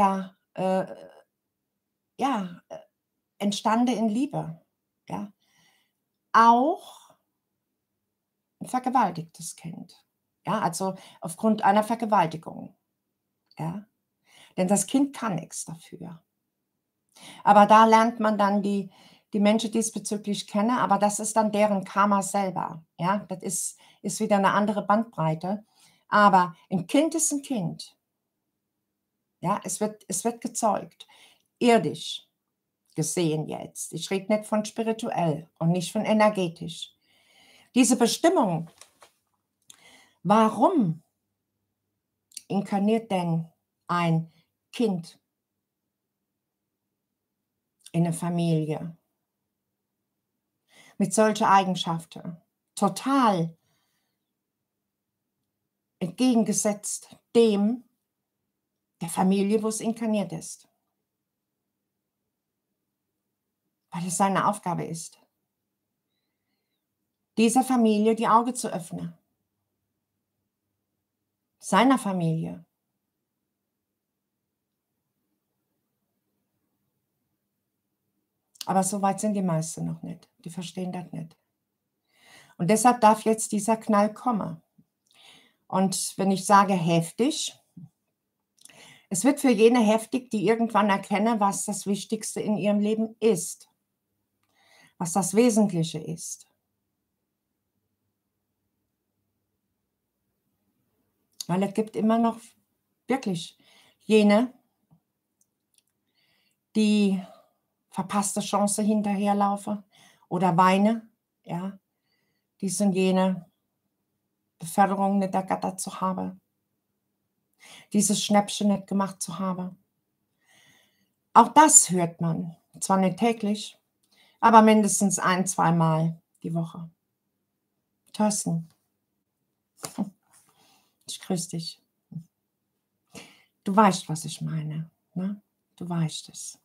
ja, entstanden in Liebe, ja? Auch 'n vergewaltigtes Kind, ja, also aufgrund einer Vergewaltigung, ja? Denn das Kind kann nix dafür. Aber da lernt man dann die Menschen diesbezüglich kennen, aber das ist dann deren Karma selber, ja? Das ist wieder 'ne andere Bandbreite. Aber 'n Kind ist 'n Kind, ja? Es wird gezeugt, irdisch gesehen jetzt. Ich rede nicht von spirituell und nicht von energetisch. Diese Bestimmung, warum inkarniert denn ein Kind in 'ne Familie mit solchen Eigenschaften? Total entgegengesetzt dem der Familie, wo es inkarniert ist, weil es seine Aufgabe ist, dieser Familie die Augen zu öffnen, seiner Familie. Aber so weit sind die meisten noch nicht. Die verstehen das nicht. Und deshalb darf jetzt dieser Knall kommen. Und wenn ich sage heftig, es wird für jene heftig, die irgendwann erkennen, was das Wichtigste in ihrem Leben ist, was das Wesentliche ist. Weil es gibt immer noch wirklich jene, die verpasste Chance hinterherlaufen oder weinen, ja. Die sind jene, Beförderung nicht ergattert zu haben, dieses Schnäppchen nicht gemacht zu haben. Auch das hört man, zwar nicht täglich, aber mindestens ein zweimal die Woche. Thorsten, ich grüße dich. Du weißt, was ich meine, ne? Du weißt es.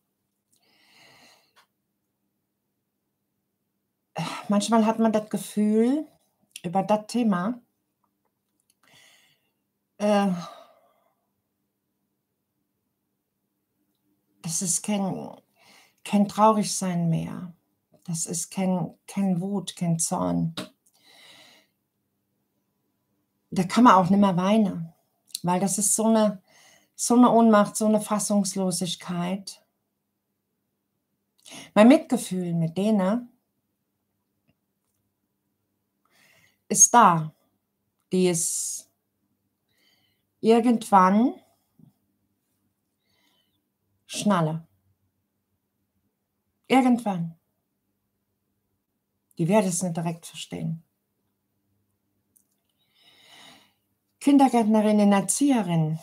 Manchmal hat man das Gefühl, über das Thema, äh, das ist kein Traurigsein mehr. Das ist kein Wut, kein Zorn. Da kann man auch nicht mehr weinen, weil das ist so 'ne Ohnmacht, so 'ne Fassungslosigkeit. Mein Mitgefühl mit denen ist da, die es irgendwann schnallen. Irgendwann. Die werden es nicht direkt verstehen. Kindergärtnerinnen, Erzieherinnen.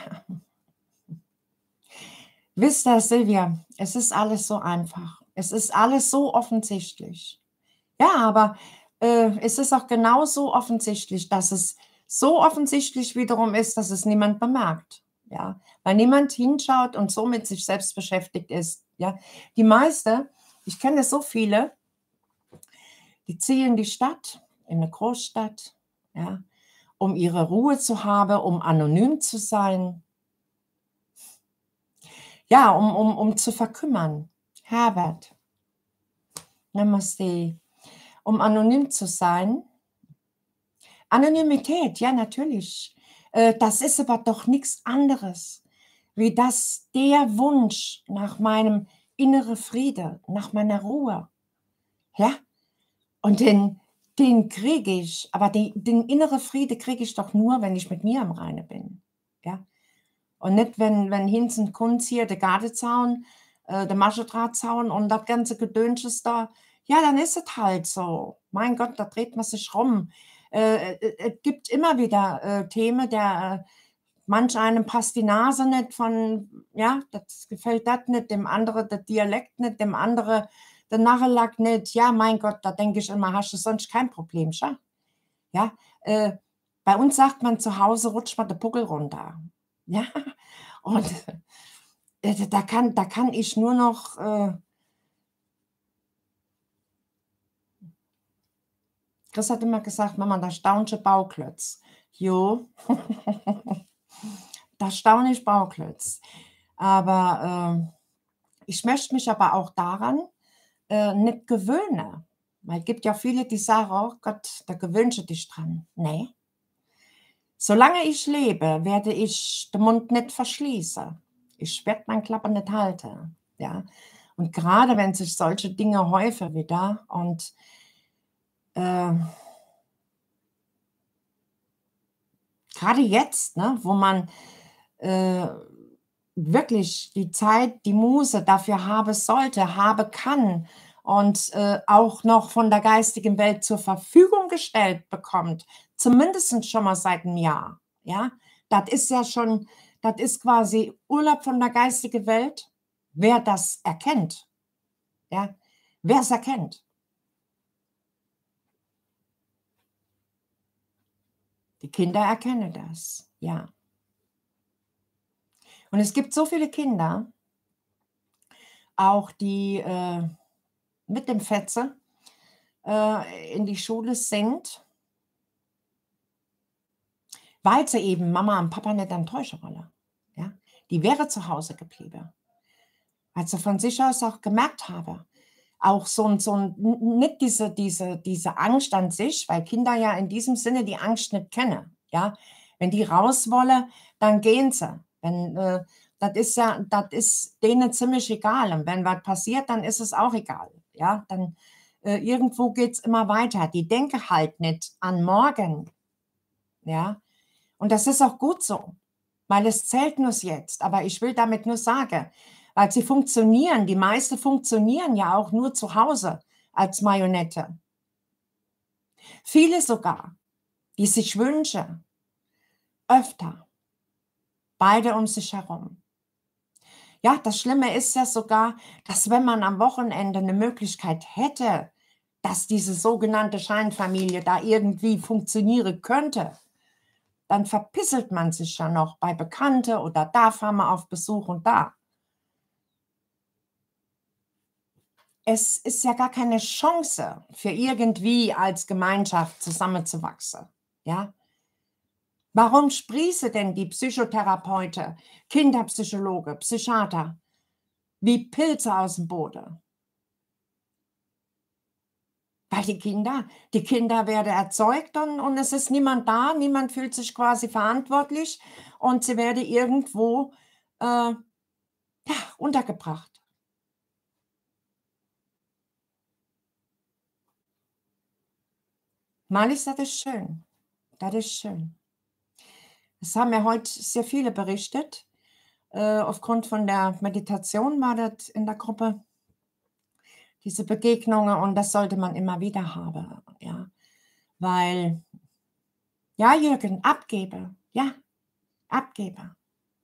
Wisst ihr, Silvia, es ist alles so einfach. Es ist alles so offensichtlich. Ja, aber es ist auch genauso offensichtlich, dass es so offensichtlich wiederum ist, dass es niemand bemerkt. Ja, weil niemand hinschaut und so mit sich selbst beschäftigt ist. Ja, die meiste, ich kenne so viele, die ziehen in die Stadt, in eine Großstadt, ja, um ihre Ruhe zu haben, um anonym zu sein, ja, um zu verkümmern. Herbert, Namaste. Um anonym zu sein. Anonymität, ja, natürlich. Das ist aber doch nichts anderes, wie das der Wunsch nach meinem inneren Friede, nach meiner Ruhe. Ja, und den kriege ich, aber den inneren Friede kriege ich doch nur, wenn ich mit mir im Reine bin. Ja, und nicht, wenn Hinz und Kunz hier der Gartenzaun, der Maschendrahtzaun und das ganze Gedöns ist da, ja, dann ist es halt so. Mein Gott, da dreht man sich rum. Es gibt immer wieder Themen, der manch einem passt die Nase nicht von, ja, das gefällt das nicht, dem anderen der Dialekt nicht, dem anderen der Nagellack nicht. Ja, mein Gott, da denke ich immer, hast du sonst kein Problem, scha? Ja, bei uns sagt man zu Hause, rutscht mal der Buckel runter. Ja, und da kann ich nur noch, Chris hat immer gesagt, Mama, da staunsche Bauklötz. Jo, da staune ich Bauklötz. Aber ich möchte mich aber auch daran nicht gewöhnen. Weil es gibt ja viele, die sagen, oh Gott, da gewöhnst du dich dran. Nee. Solange ich lebe, werde ich den Mund nicht verschließen. Ich werde meinen Klapper nicht halten. Ja. Und gerade wenn sich solche Dinge häufen wieder und äh, gerade jetzt, ne, wo man äh, wirklich die Zeit, die Muße dafür haben sollte, haben kann und auch noch von der geistigen Welt zur Verfügung gestellt bekommt, zumindest schon mal seit einem Jahr. Ja, das ist ja schon, das ist quasi Urlaub von der geistigen Welt, wer das erkennt. Ja, wer es erkennt. Die Kinder erkennen das, ja. Und es gibt so viele Kinder, auch die mit dem Fetze in die Schule sind, weil sie eben Mama und Papa nicht enttäuschen wollen. Ja? Die wäre zu Hause geblieben, weil sie von sich aus auch gemerkt habe, auch nicht diese Angst an sich, weil Kinder ja in diesem Sinne die Angst nicht kennen. Ja? Wenn die raus wollen, dann gehen sie. Das ist denen ziemlich egal. Und wenn was passiert, dann ist es auch egal. Ja? Dann irgendwo geht es immer weiter. Die denken halt nicht an morgen. Ja? Und das ist auch gut so, weil es zählt nur jetzt. Aber ich will damit nur sagen, weil sie funktionieren, die meisten funktionieren ja auch nur zu Hause als Marionette. Viele sogar, die sich wünschen, öfter, beide um sich herum. Ja, das Schlimme ist ja sogar, dass wenn man am Wochenende eine Möglichkeit hätte, dass diese sogenannte Scheinfamilie da irgendwie funktionieren könnte, dann verpisselt man sich ja noch bei Bekannte oder da fahren wir auf Besuch und da. Es ist ja gar keine Chance für irgendwie als Gemeinschaft zusammenzuwachsen. Ja? Warum sprieße denn die Psychotherapeuten, Kinderpsychologe, Psychiater wie Pilze aus dem Boden? Weil die Kinder werden erzeugt und es ist niemand da, niemand fühlt sich quasi verantwortlich und sie werden irgendwo ja, untergebracht. Mal ist das schön. Das ist schön. Das haben ja heute sehr viele berichtet. Aufgrund von der Meditation war das in der Gruppe, diese Begegnungen, und das sollte man immer wieder haben, ja, weil ja, Jürgen, Abgeber, ja, Abgeber.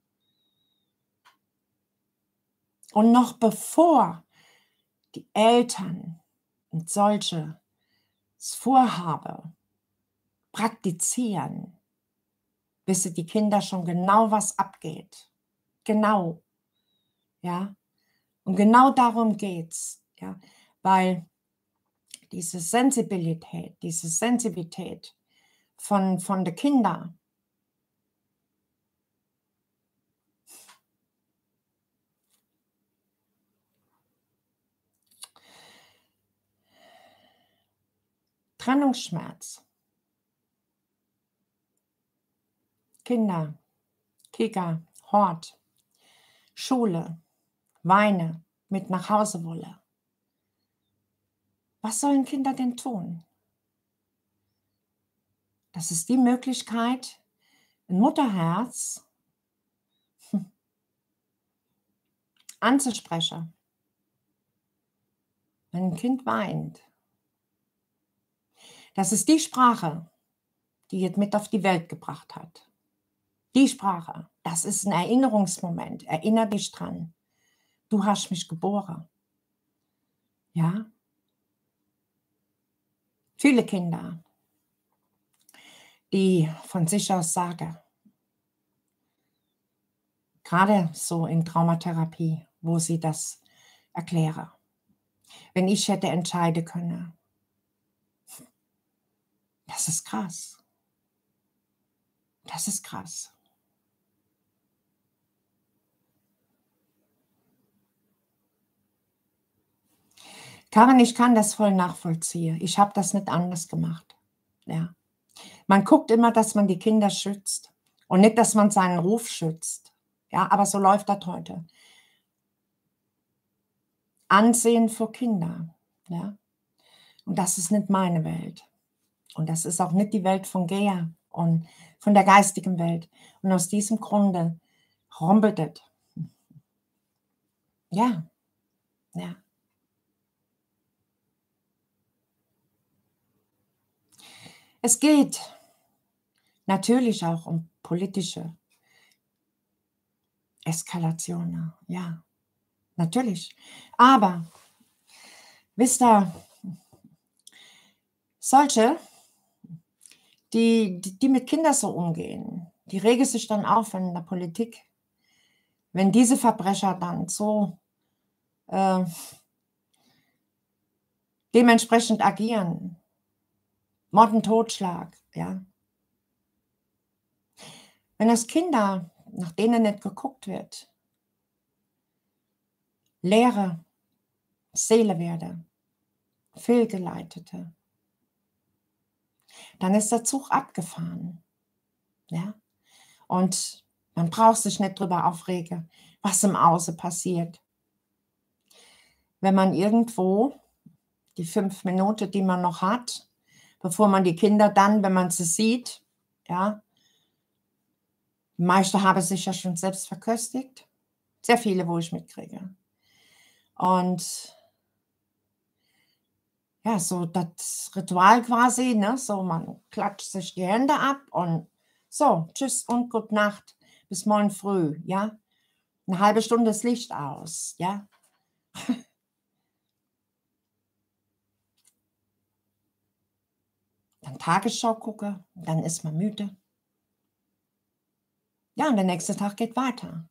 Und noch bevor die Eltern und solche das Vorhaben praktizieren, wissen die Kinder schon genau, was abgeht. Genau, ja. Und genau darum geht's, ja, weil diese Sensibilität von den Kindern, Trennungsschmerz, Kinder, Kita, Hort, Schule, Weine, mit nach Hause wolle. Was sollen Kinder denn tun? Das ist die Möglichkeit, ein Mutterherz anzusprechen, wenn ein Kind weint. Das ist die Sprache, die es mit auf die Welt gebracht hat. Die Sprache, das ist ein Erinnerungsmoment. Erinnere dich dran. Du hast mich geboren. Ja? Viele Kinder, die von sich aus sagen, gerade so in Traumatherapie, wo sie das erklären. Wenn ich hätte entscheiden können. Das ist krass. Das ist krass. Karin, ich kann das voll nachvollziehen. Ich habe das nicht anders gemacht. Ja. Man guckt immer, dass man die Kinder schützt und nicht, dass man seinen Ruf schützt. Ja, aber so läuft das heute. Ansehen für Kinder. Ja. Und das ist nicht meine Welt. Und das ist auch nicht die Welt von Gea und von der geistigen Welt. Und aus diesem Grunde rumpelt es. Ja, ja. Es geht natürlich auch um politische Eskalationen. Ja, natürlich. Aber, wisst ihr, solche, die mit Kindern so umgehen, die regen sich dann auf in der Politik, wenn diese Verbrecher dann so äh, dementsprechend agieren. Mord und Totschlag, ja. Wenn das Kinder, nach denen nicht geguckt wird, leere Seele werde, fehlgeleitete, dann ist der Zug abgefahren, ja. Und man braucht sich nicht drüber aufregen, was im Außen passiert. Wenn man irgendwo die 5 Minuten, die man noch hat, bevor man die Kinder dann, wenn man sie sieht, ja, die meisten haben sich ja schon selbst verköstigt. Sehr viele, wo ich mitkriege. Und ja, so das Ritual quasi, ne, so man klatscht sich die Hände ab und so, tschüss und gute Nacht, bis morgen früh, ja. 'Ne halbe Stunde das Licht aus, ja. Dann Tagesschau gucke, dann ist man müde. Ja, und der nächste Tag geht weiter.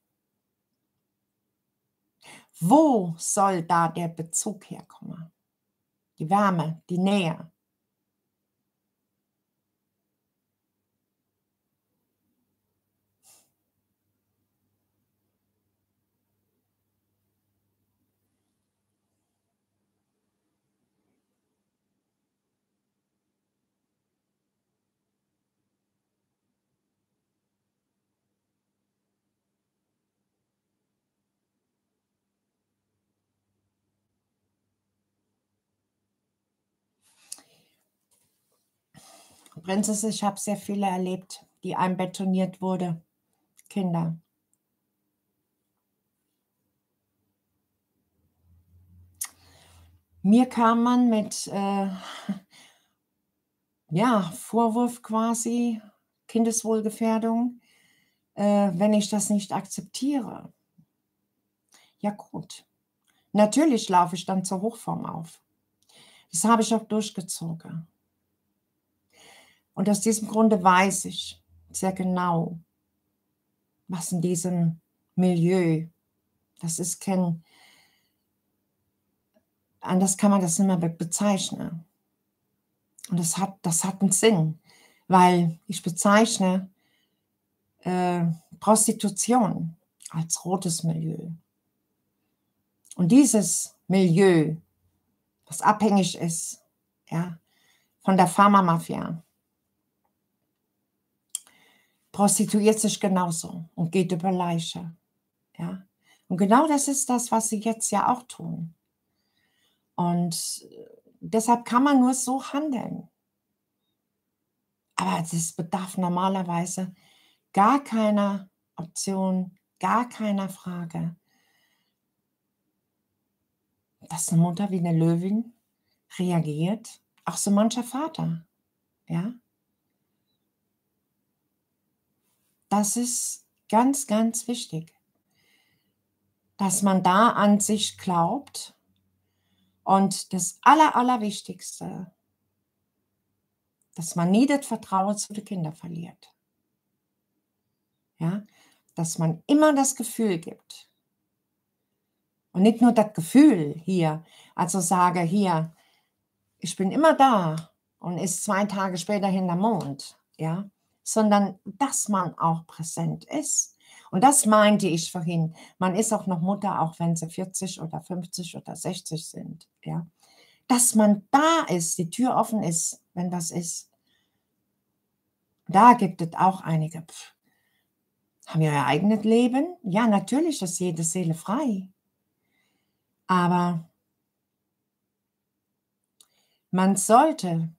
Wo soll da der Bezug herkommen? Die Wärme, die Nähe. Prinzessin, ich habe sehr viele erlebt, die einbetoniert wurde, Kinder. Mir kam man mit, ja, Vorwurf quasi, Kindeswohlgefährdung, wenn ich das nicht akzeptiere. Ja gut, natürlich laufe ich dann zur Hochform auf. Das habe ich auch durchgezogen. Und aus diesem Grunde weiß ich sehr genau, was in diesem Milieu, das ist kein, anders kann man das nicht mehr bezeichnen. Und das hat einen Sinn, weil ich bezeichne, äh, Prostitution als rotes Milieu. Und dieses Milieu, was abhängig ist, ja, von der Pharmamafia, prostituiert sich genauso und geht über Leiche, ja. Und genau das ist das, was sie jetzt ja auch tun. Und deshalb kann man nur so handeln. Aber das bedarf normalerweise gar keiner Option, gar keiner Frage, dass 'ne Mutter wie 'ne Löwin reagiert, auch so mancher Vater, ja? Das ist ganz, ganz wichtig, dass man da an sich glaubt und das Allerwichtigste, dass man nie das Vertrauen zu den Kindern verliert, ja? Dass man immer das Gefühl gibt und nicht nur das Gefühl hier, also sage: „Hier, ich bin immer da“ und ist 2 Tage später hinterm Mond, ja? Sondern dass man auch präsent ist. Und das meinte ich vorhin. Man ist auch noch Mutter, auch wenn sie 40 oder 50 oder 60 sind, ja? Dass man da ist, die Tür offen ist, wenn was ist. Da gibt es auch einige, haben ja ihr eigenes Leben. Ja, natürlich ist jede Seele frei, aber man sollte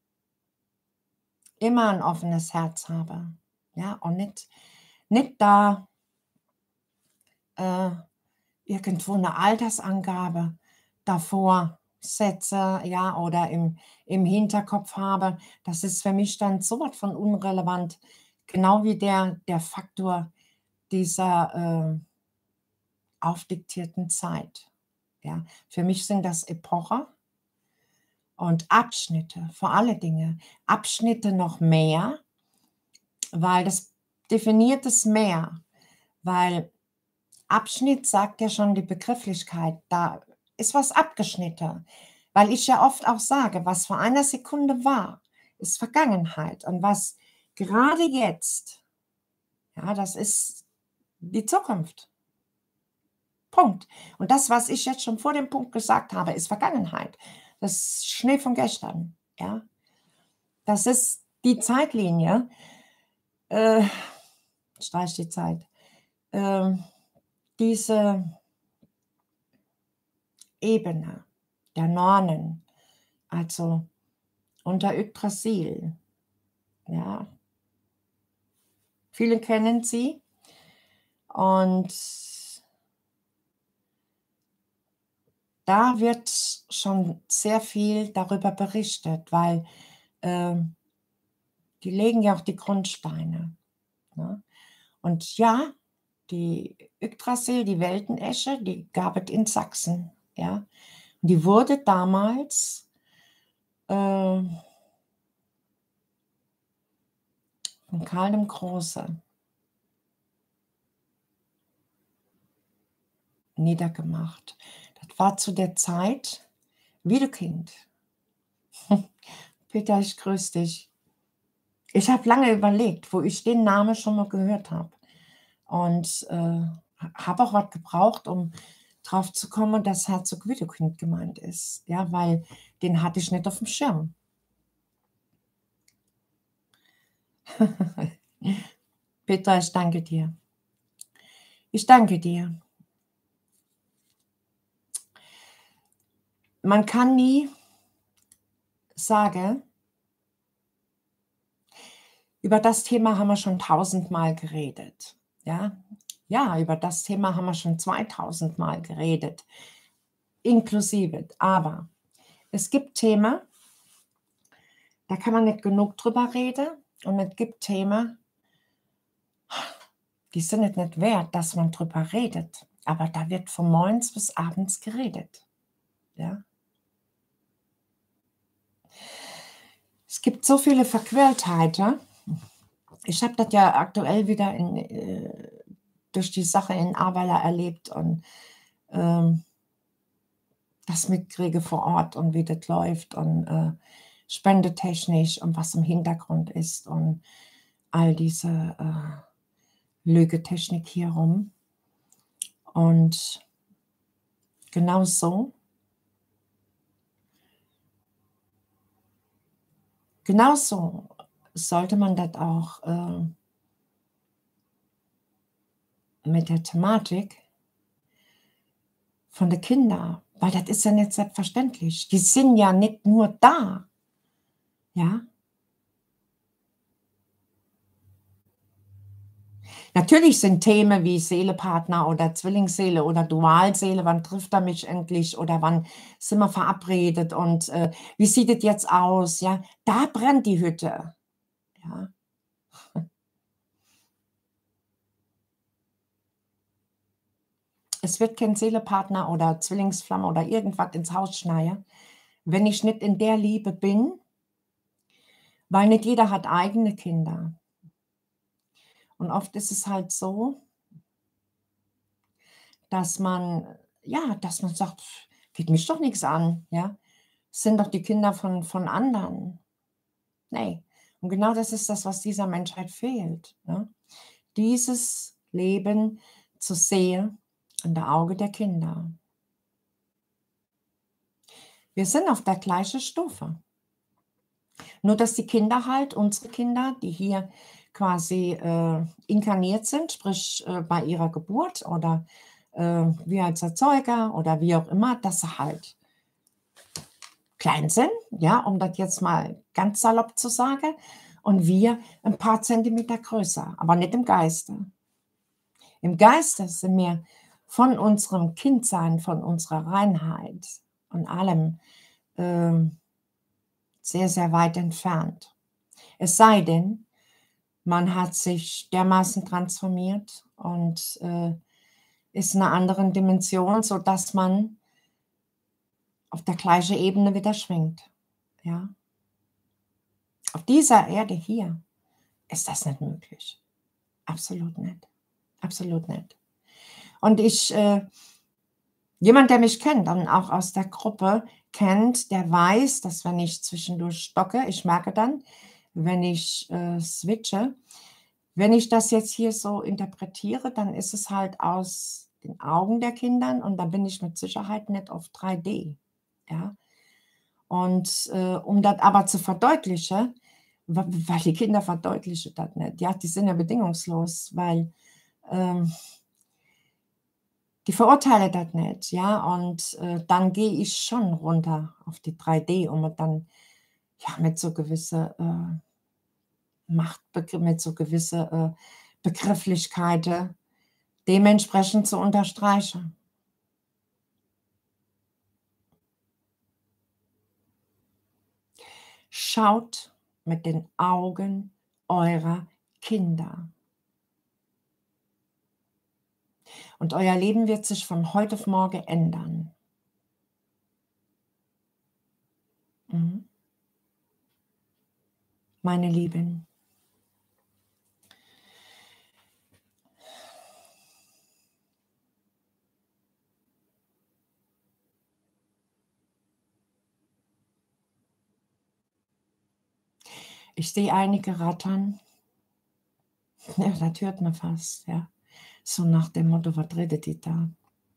immer 'n offenes Herz haben, ja, und nicht da, äh, irgendwo 'ne Altersangabe davor setze, ja, oder im Hinterkopf habe. Das ist für mich dann so was von unrelevant, genau wie der Faktor dieser, aufdiktierten Zeit, ja. Für mich sind das Epoche und Abschnitte, vor alle Dinge. Abschnitte noch mehr, weil das definiert es mehr, weil Abschnitt sagt ja schon die Begrifflichkeit, da ist was abgeschnitten, weil ich ja oft auch sage, was vor einer Sekunde war, ist Vergangenheit und was gerade jetzt, ja, das ist die Zukunft. Punkt. Und das, was ich jetzt schon vor dem Punkt gesagt habe, ist Vergangenheit. Das ist Schnee von gestern, ja? Das ist die Zeitlinie, äh, streich die Zeit, ähm, diese Ebene der Nornen, also unter Yggdrasil, ja. Viele kennen sie und da wird schon sehr viel darüber berichtet, weil, ähm, die legen ja auch die Grundsteine, ne? Und ja, die Yggdrasil, die Weltenesche, die gab es in Sachsen, ja. Und die wurde damals, ähm, von Karl dem Große niedergemacht. Das war zu der Zeit Widukind. Peter, ich grüße dich. Ich habe lange überlegt, wo ich den Namen schon mal gehört habe und, habe auch was gebraucht, um drauf zu kommen, dass Herzog Widukind gemeint ist, ja, weil den hatte ich nicht auf dem Schirm. Peter, ich danke dir. Ich danke dir. Man kann nie sagen, über das Thema haben wir schon tausendmal geredet, ja? Ja, über das Thema haben wir schon 2000 Mal geredet, inklusive. Aber Es gibt Themen, da kann man nicht genug drüber reden und es gibt Themen, die sind es nicht wert, dass man drüber redet. Aber da wird von morgens bis abends geredet, ja? Es gibt so viele Verquältheiten. Ich habe das ja aktuell wieder durch die Sache in Ahrweiler erlebt und, ähm, das mitkriege vor Ort und wie das läuft und, spendetechnisch und was im Hintergrund ist und all diese, Lügetechnik hier rum. Und genau so genauso sollte man das auch, mit der Thematik von den Kinder, weil das ist ja nicht selbstverständlich. Die sind ja nicht nur da, ja? Natürlich sind Themen wie Seelenpartner oder Zwillingsseele oder Dualseele, wann trifft er mich endlich oder wann sind wir verabredet und, wie sieht es jetzt aus, ja? Da brennt die Hütte, ja? Es wird kein Seelenpartner oder Zwillingsflamme oder irgendwas ins Haus schneien, wenn ich nicht in der Liebe bin, weil nicht jeder hat eigene Kinder. Und oft ist es halt so, dass man dass man sagt: „Pf, geht mich doch nichts an, ja? Sind doch die Kinder von anderen.“ Ne. Und genau das ist das, was dieser Menschheit fehlt, ne? Dieses Leben zu sehen in der Auge der Kinder. Wir sind auf der gleichen Stufe. Nur dass die Kinder halt unsere Kinder, die hier quasi, inkarniert sind, sprich, bei ihrer Geburt oder, wir als Erzeuger oder wie auch immer, dass sie halt klein sind, ja, um das jetzt mal ganz salopp zu sagen, und wir ein paar Zentimeter größer, aber nicht im Geiste. Im Geiste sind wir von unserem Kindsein, von unserer Reinheit und allem, ähm, sehr, sehr weit entfernt. Es sei denn, man hat sich dermaßen transformiert und, ist in 'ner anderen Dimension, sodass man auf der gleichen Ebene wieder schwingt, ja? Auf dieser Erde hier ist das nicht möglich. Absolut nicht. Absolut nicht. Und jemand, der mich kennt und auch aus der Gruppe kennt, der weiß, dass wenn ich zwischendurch stocke, ich merke dann, wenn ich, switche, wenn ich das jetzt hier so interpretiere, dann ist es halt aus den Augen der Kindern und da bin ich mit Sicherheit nicht auf 3D, ja? Und, um das aber zu verdeutlichen, weil die Kinder verdeutlichen das nicht, ja? Die sind ja bedingungslos, weil, ähm die verurteile das nicht, ja? Und, dann gehe ich schon runter auf die 3D, um es dann, ja, mit so gewisse, mit so gewisse, Begrifflichkeiten dementsprechend zu unterstreichen. Schaut mit den Augen eurer Kinder und euer Leben wird sich von heute auf morgen ändern. Mhm. Meine Lieben, ich sehe einige rattern. Ja, das hört man fast, ja. So nach dem Motto: „Was redet die da?“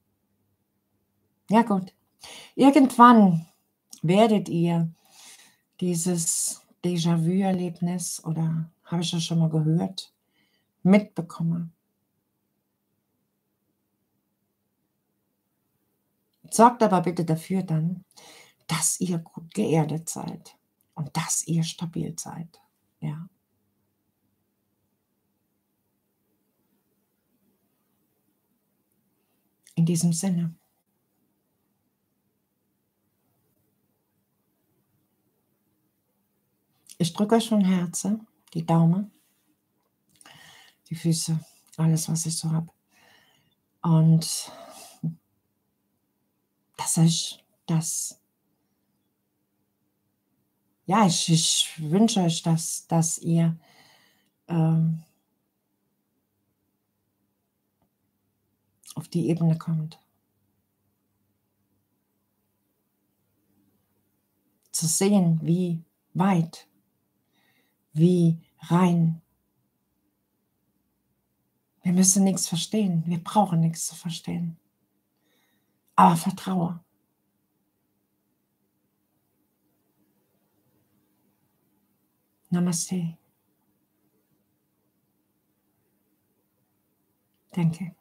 Ja gut, irgendwann werdet ihr dieses Déjà-vu-Erlebnis oder habe ich das schon mal gehört, mitbekommen. Sorgt aber bitte dafür dann, dass ihr gut geerdet seid und dass ihr stabil seid, ja. In diesem Sinne. Ich drücke euch von Herzen die Daumen, die Füße, alles, was ich so habe. Und dass euch das ja, ich wünsche euch, dass ihr, ähm, auf die Ebene kommt, zu sehen, wie weit, wie rein. Wir müssen nichts verstehen. Wir brauchen nichts zu verstehen. Aber vertraue. Namaste. Danke.